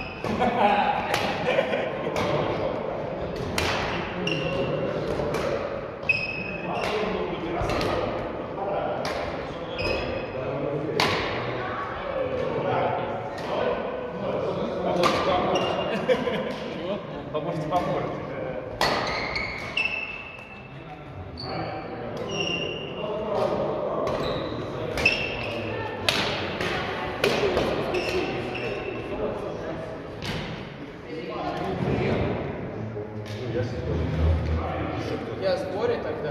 S8: Поможете, поможете.
S5: Я в сборе тогда.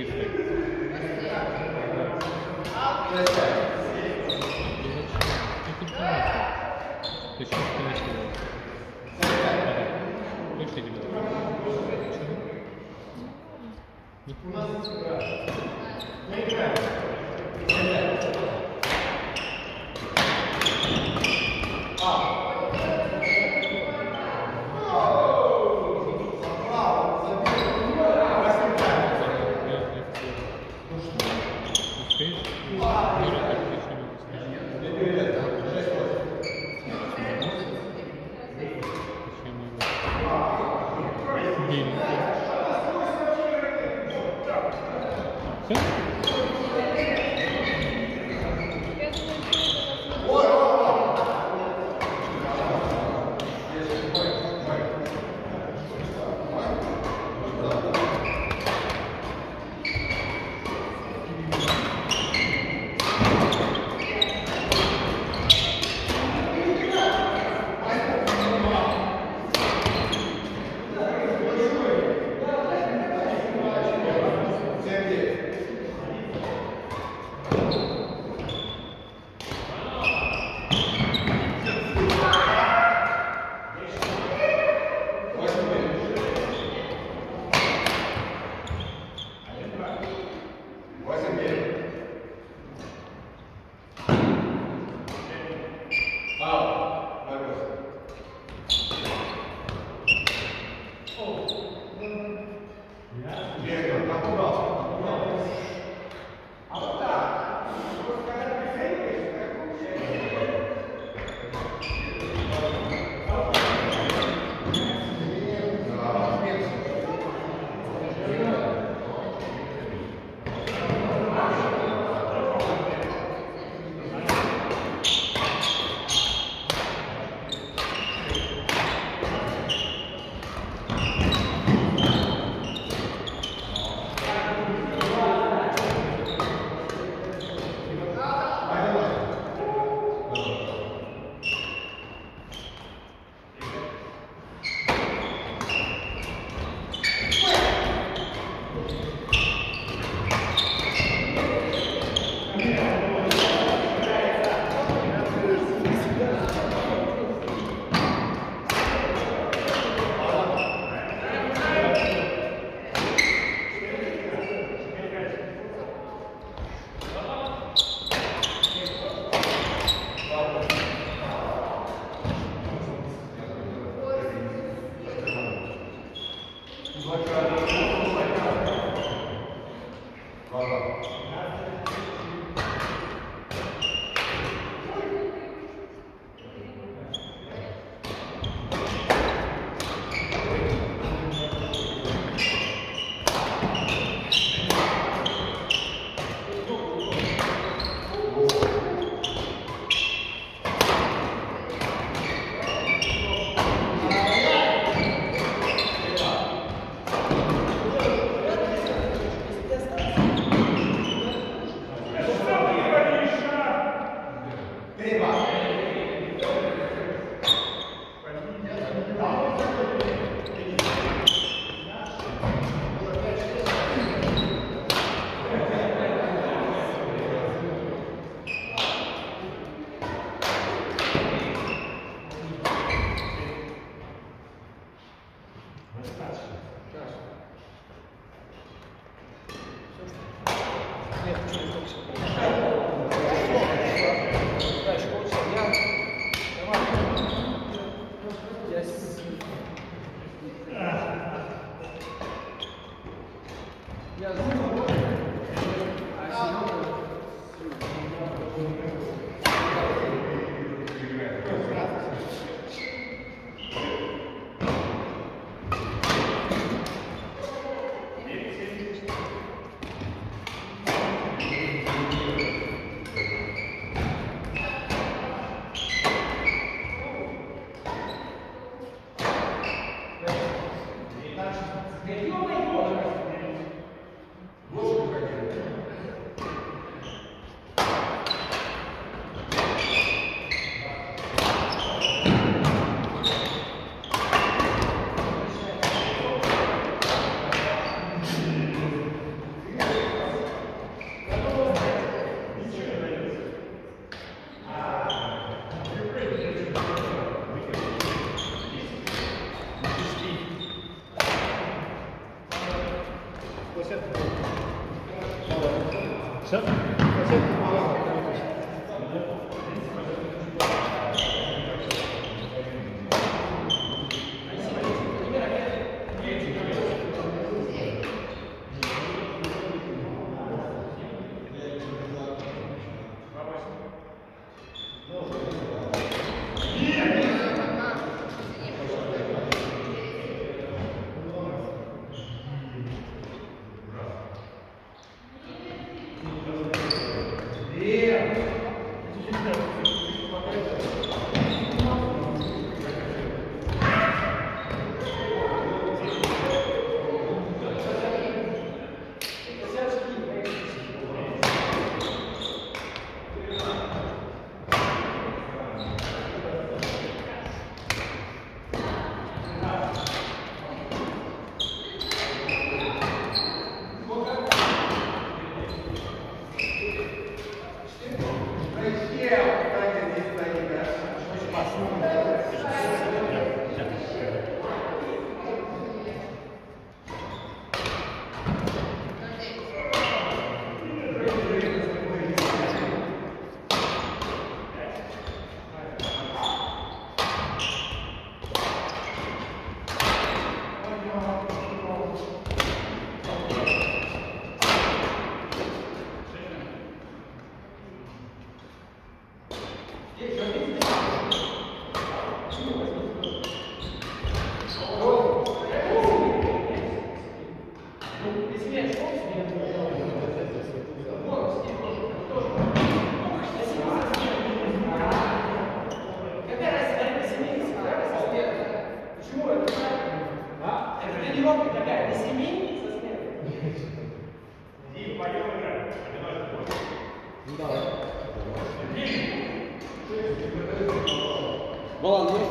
S7: Ты что, конечно, больше тебе
S3: Сейчас, сейчас,
S1: Балан есть?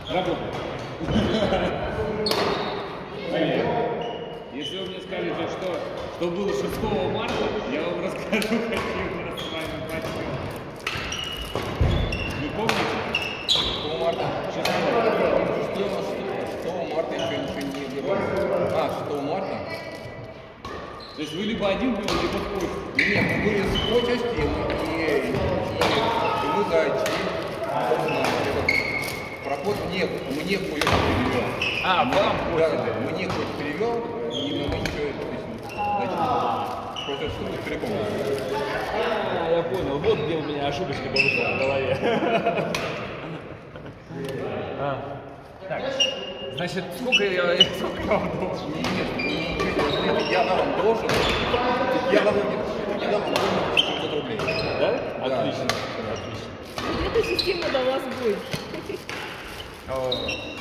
S8: Работает. Если вы мне скажете, что, что было шестого марта, я вам расскажу, какие у нас с вами матчи. Вы помните?
S1: шестого марта. шестого марта еще ничего не говорили. А, шестого марта?
S8: То есть вы либо один были, либо в почте.
S1: Нет, мы были с почестью, и, и, и мы зайти. Проход нет, мне кто-то перевел.
S8: А, вам
S1: Да, да, мне кто-то перевел, и мы ничего, значит, просто что-то целиком.
S8: А, я понял. Вот где у меня ошибочка была в голове. А. Так, значит, сколько я, сколько я вам должен?
S1: Нет, я вам должен, я вам я вам должен семьсот рублей.
S8: Да?
S1: Да.
S8: Отлично. Отлично.
S6: Вот эта система дала сбой.
S8: О,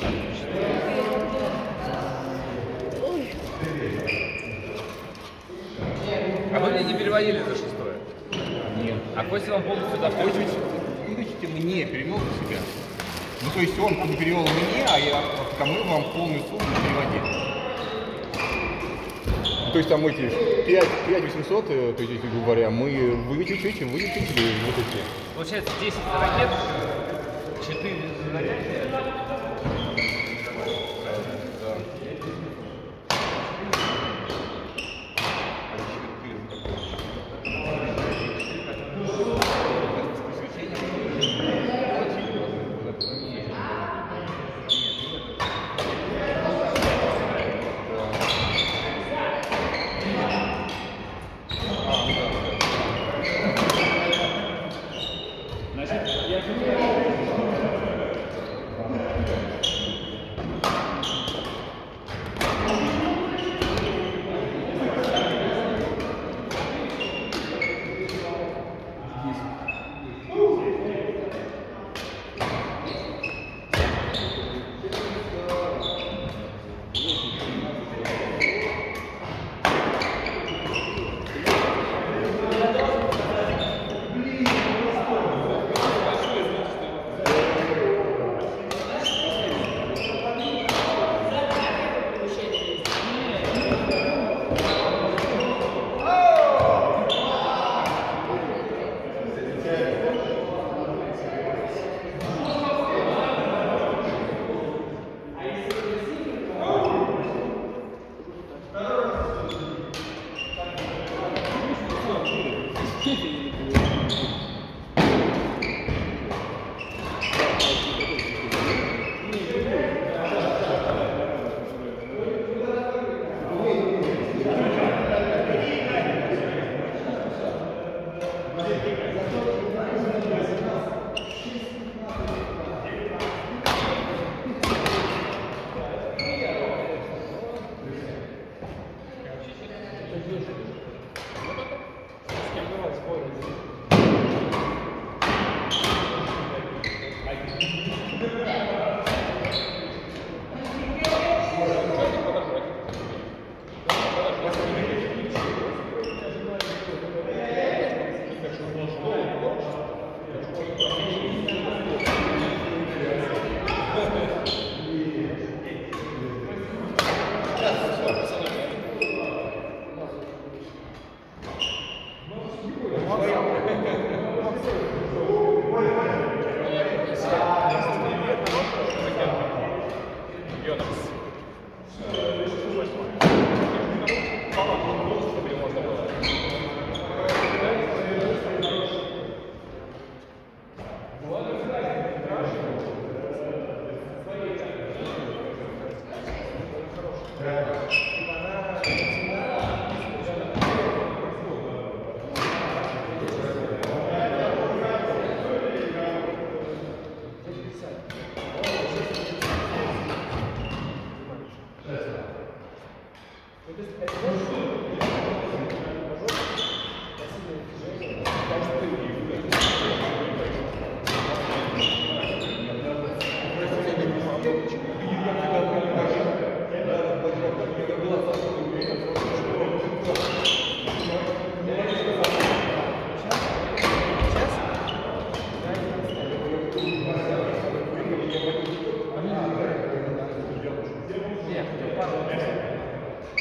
S6: Ой.
S8: а вы мне не переводили за шестое?
S1: Нет.
S8: А Костя вам полностью доплатил?
S1: Вытащите, вытащите мне, перевел за себя. Ну, то есть он не перевел мне, а я кому вам полную сумму переводил. То есть там эти пять восемьсот, то есть, грубо говоря, мы вычислили, вычислили вот эти.
S8: Получается десять за ракет, четыре за ракет. Значит, я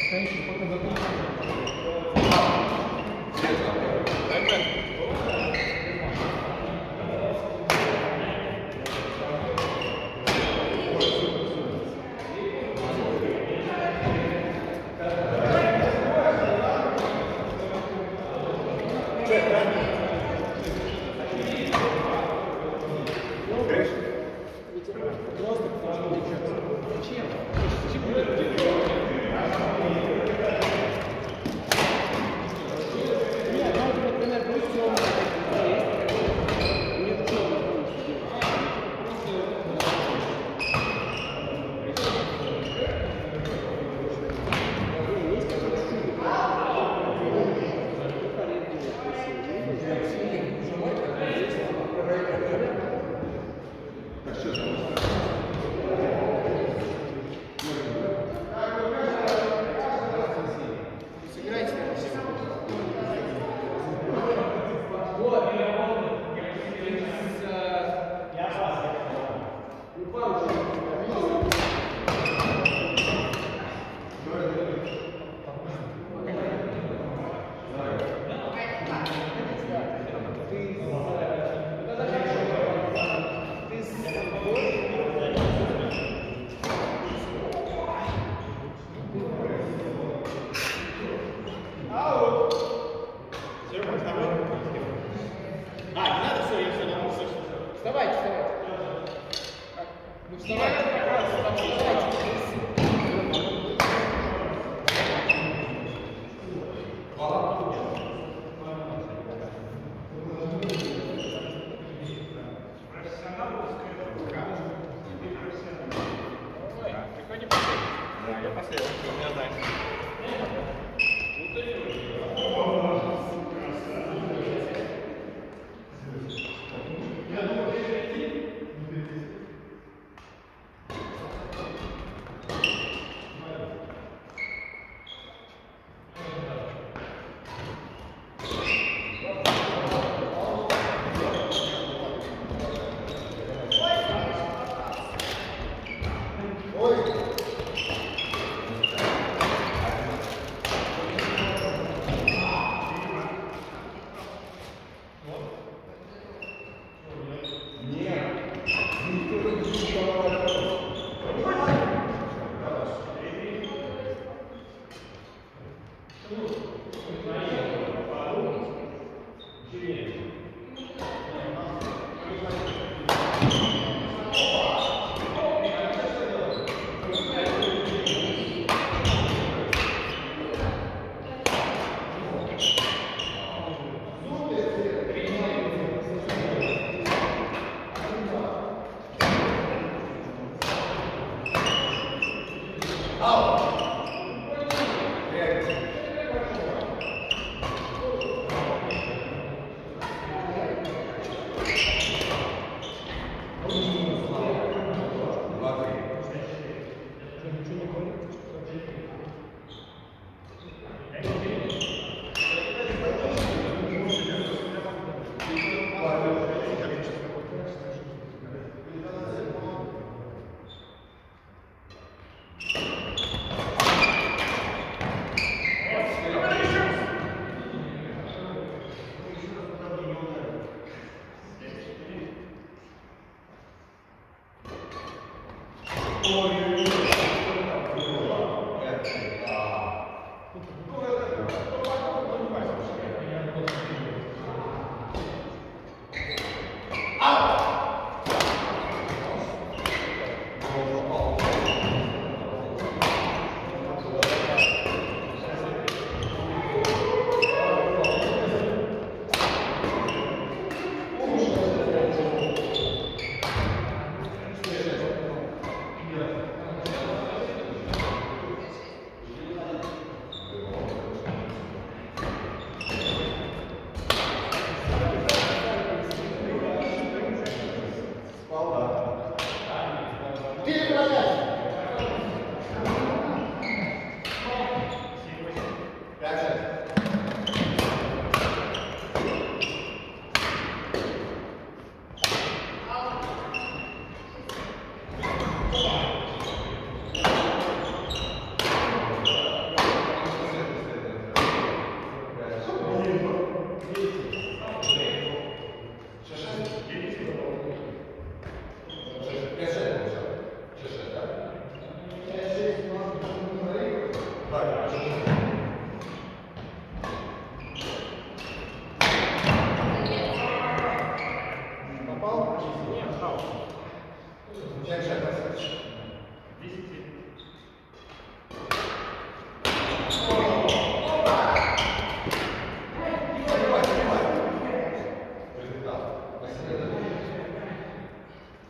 S7: Конечно, пока закончится.
S3: Yeah.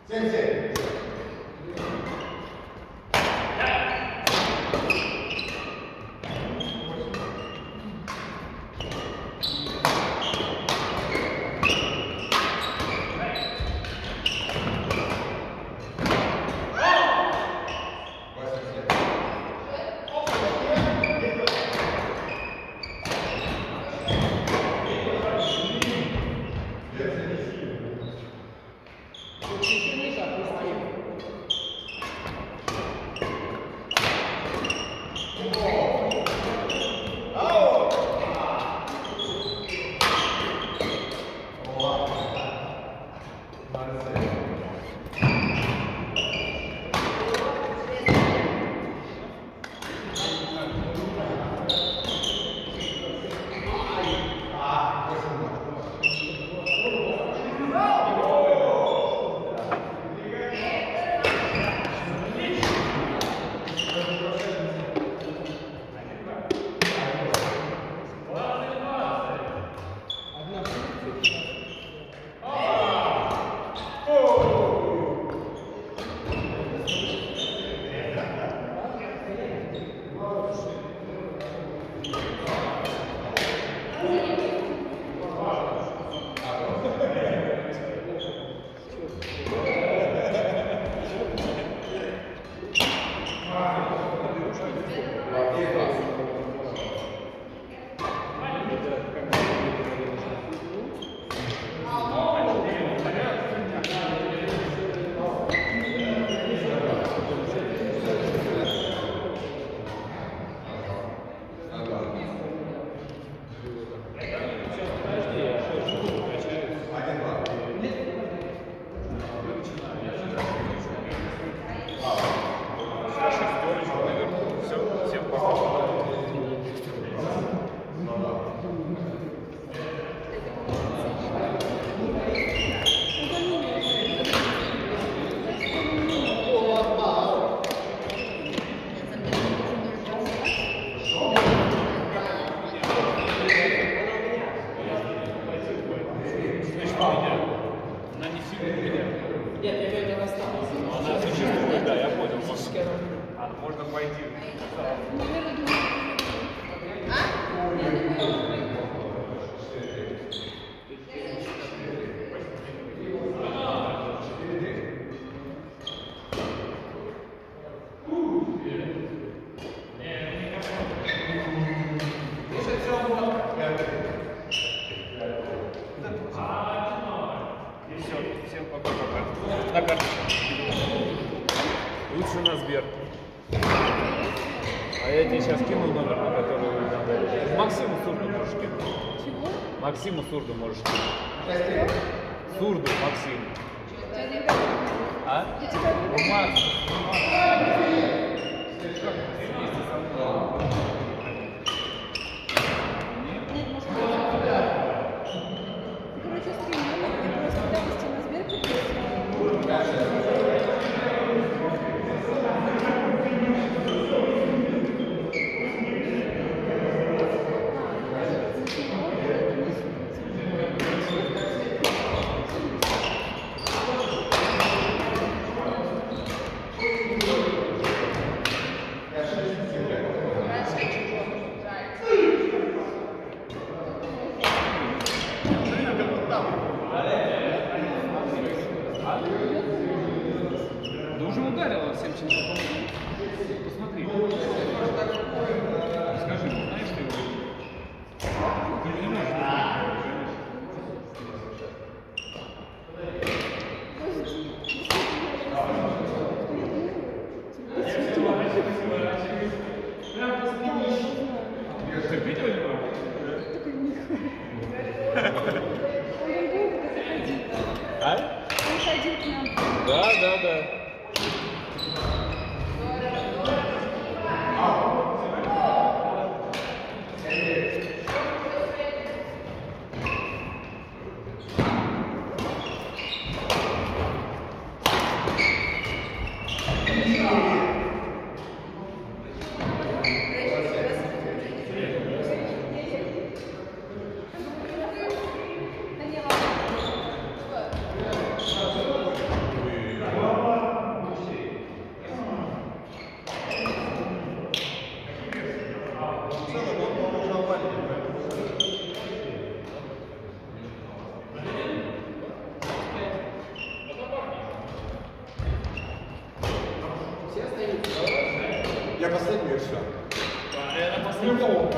S8: Можно пойти. Всем пока-пока. На карточку. Лучше на Сбер. А я тебе сейчас кину номер, на который надо. Максиму Сурду можешь кинуть.
S6: Чего?
S8: Максиму Сурду можешь кинуть. Сурду, Максим. А? Ну, Макс.
S6: Короче, скинь номер, ты просто давайте на Сбер купить.
S8: Да уже ударила всем, чем попало. Посмотри. Скажи, ну, знаешь ты его? Ты же не можешь. Терпеть его не можешь? А?
S6: Он ходил к нам.
S8: Да, да, да.
S1: Я последний и все.
S8: Я на последнем.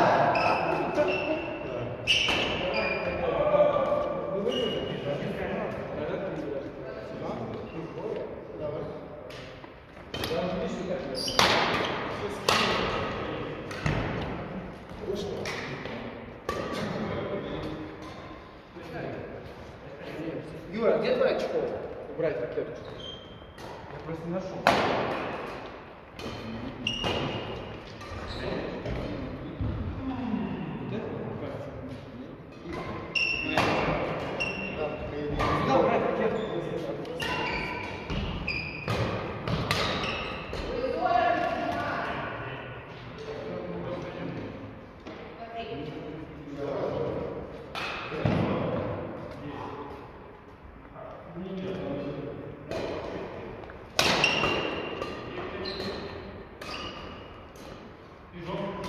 S5: Юра, где твоя очко?
S7: Убрать ракету.
S5: Я просто не нашел. Да, убрать ракету.
S8: Бежом.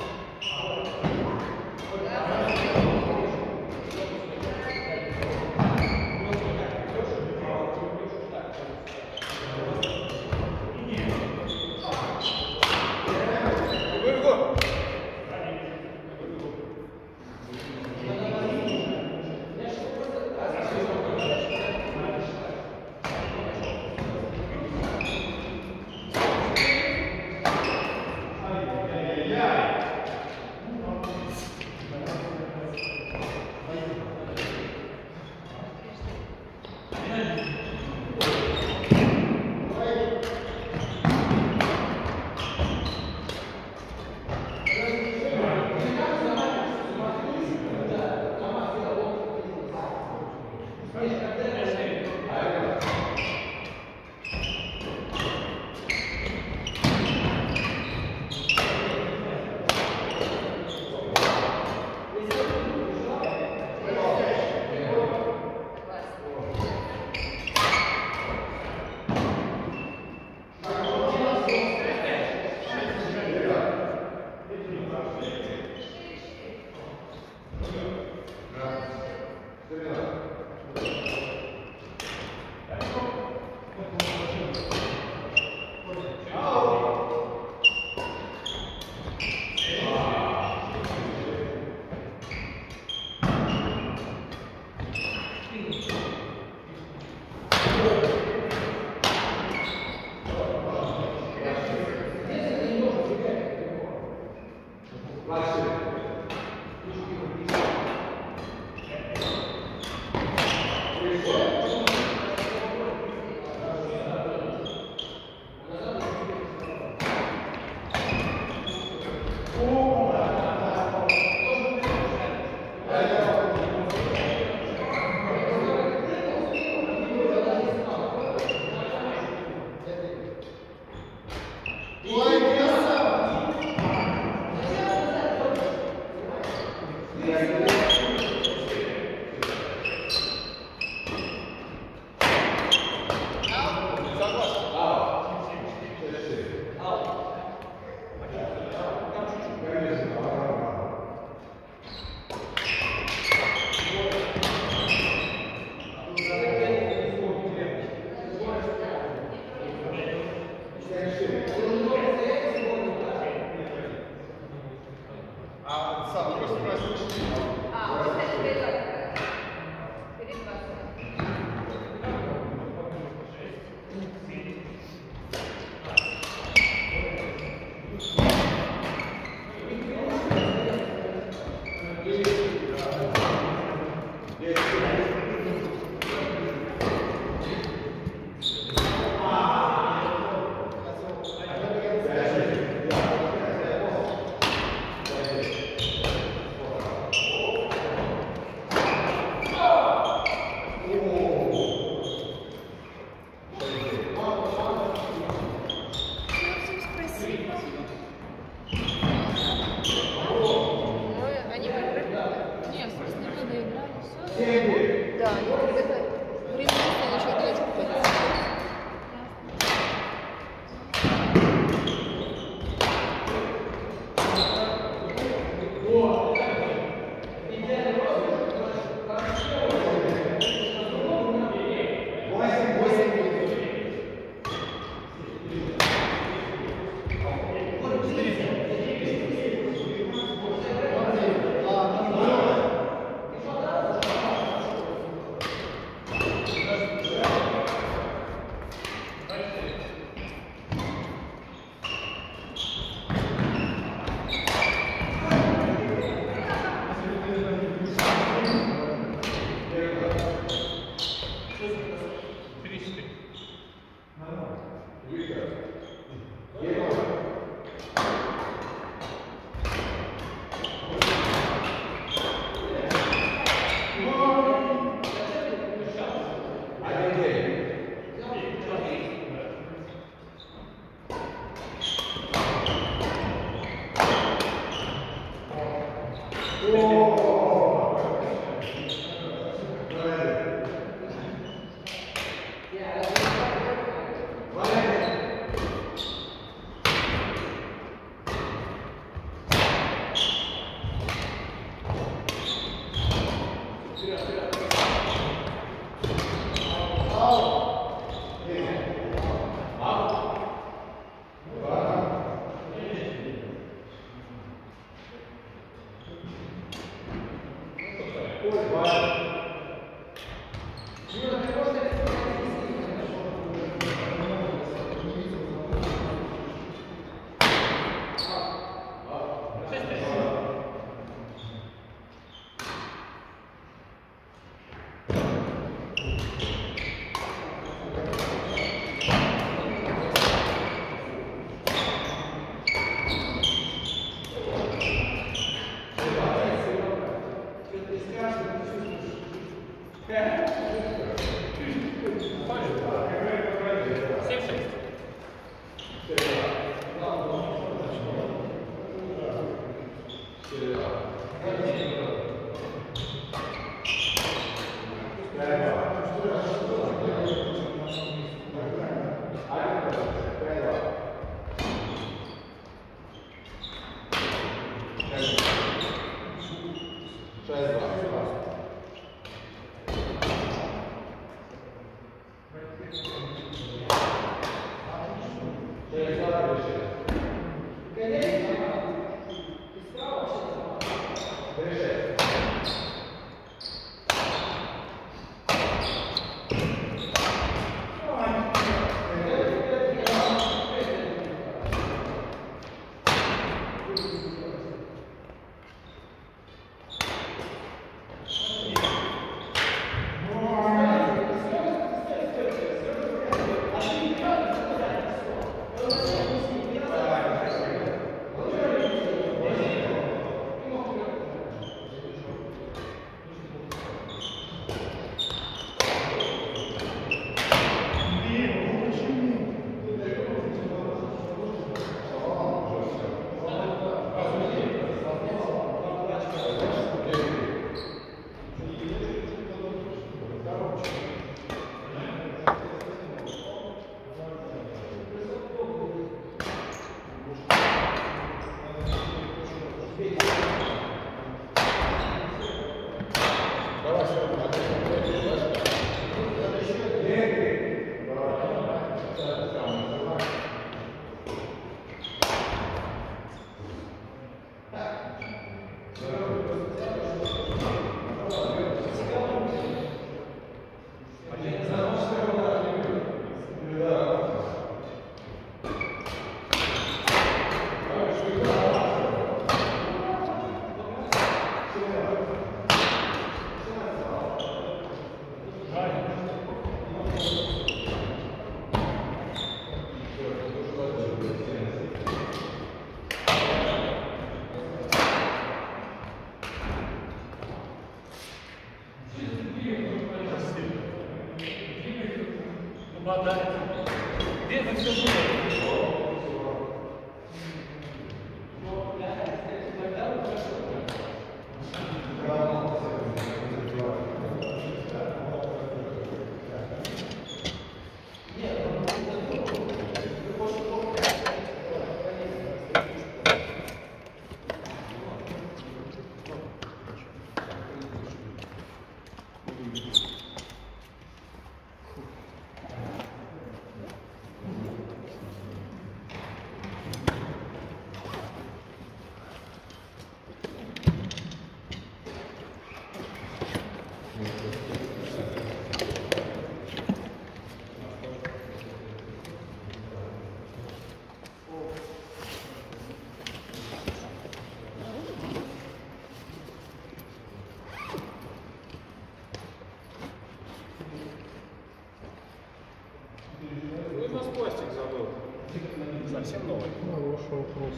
S3: Костик забыл. Совсем новый.
S4: Хороший вопрос.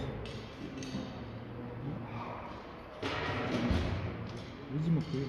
S4: Видимо, ты.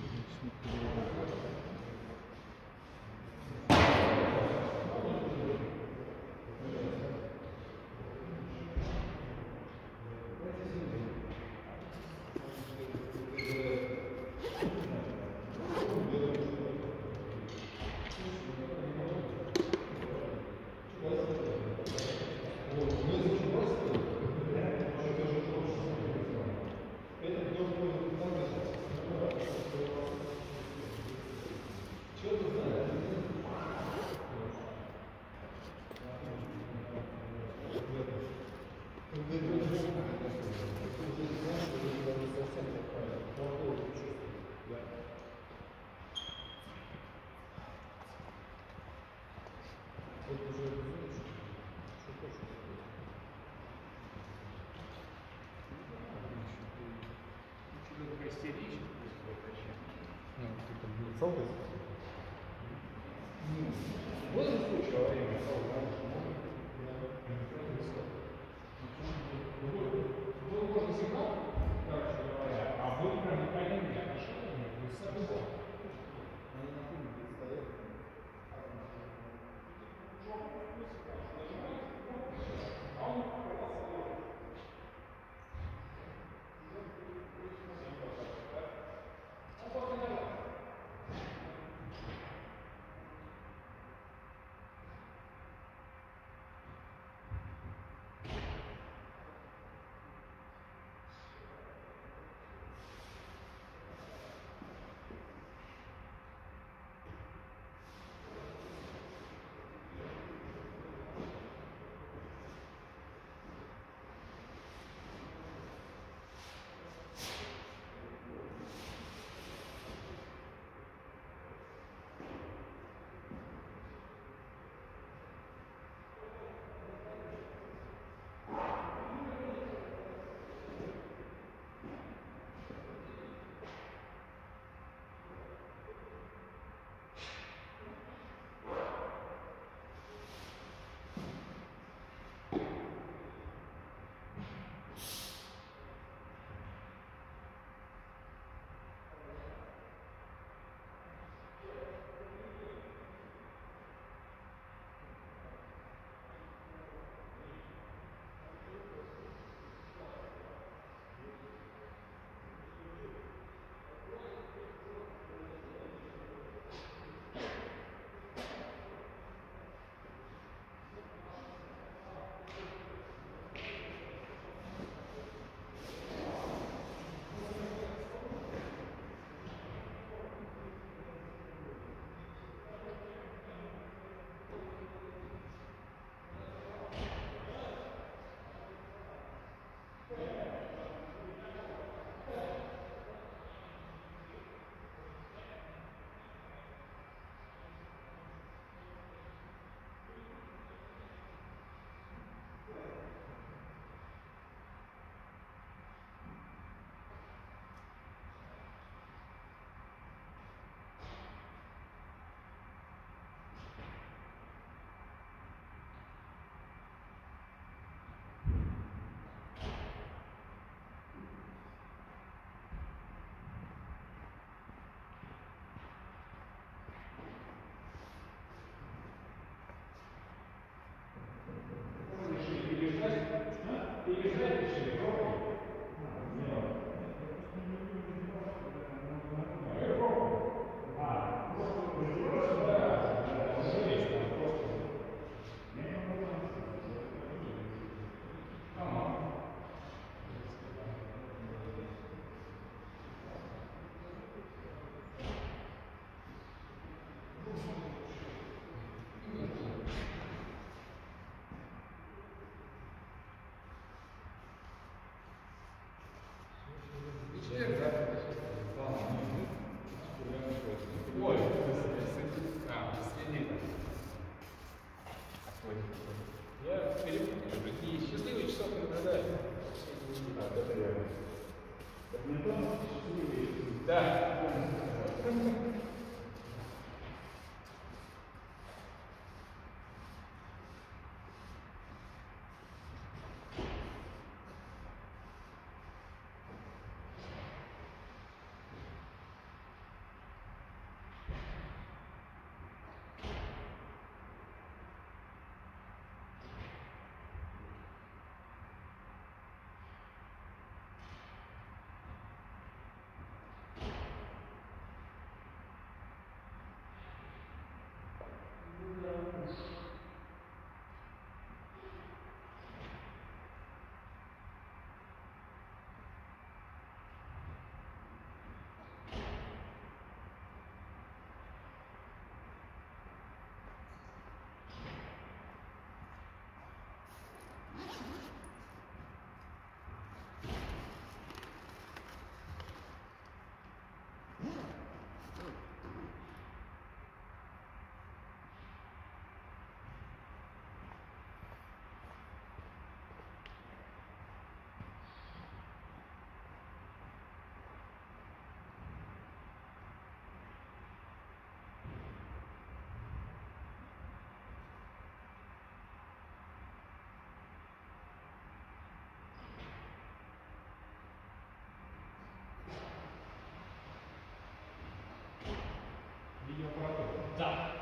S4: видеоаппаратуры.
S8: Да.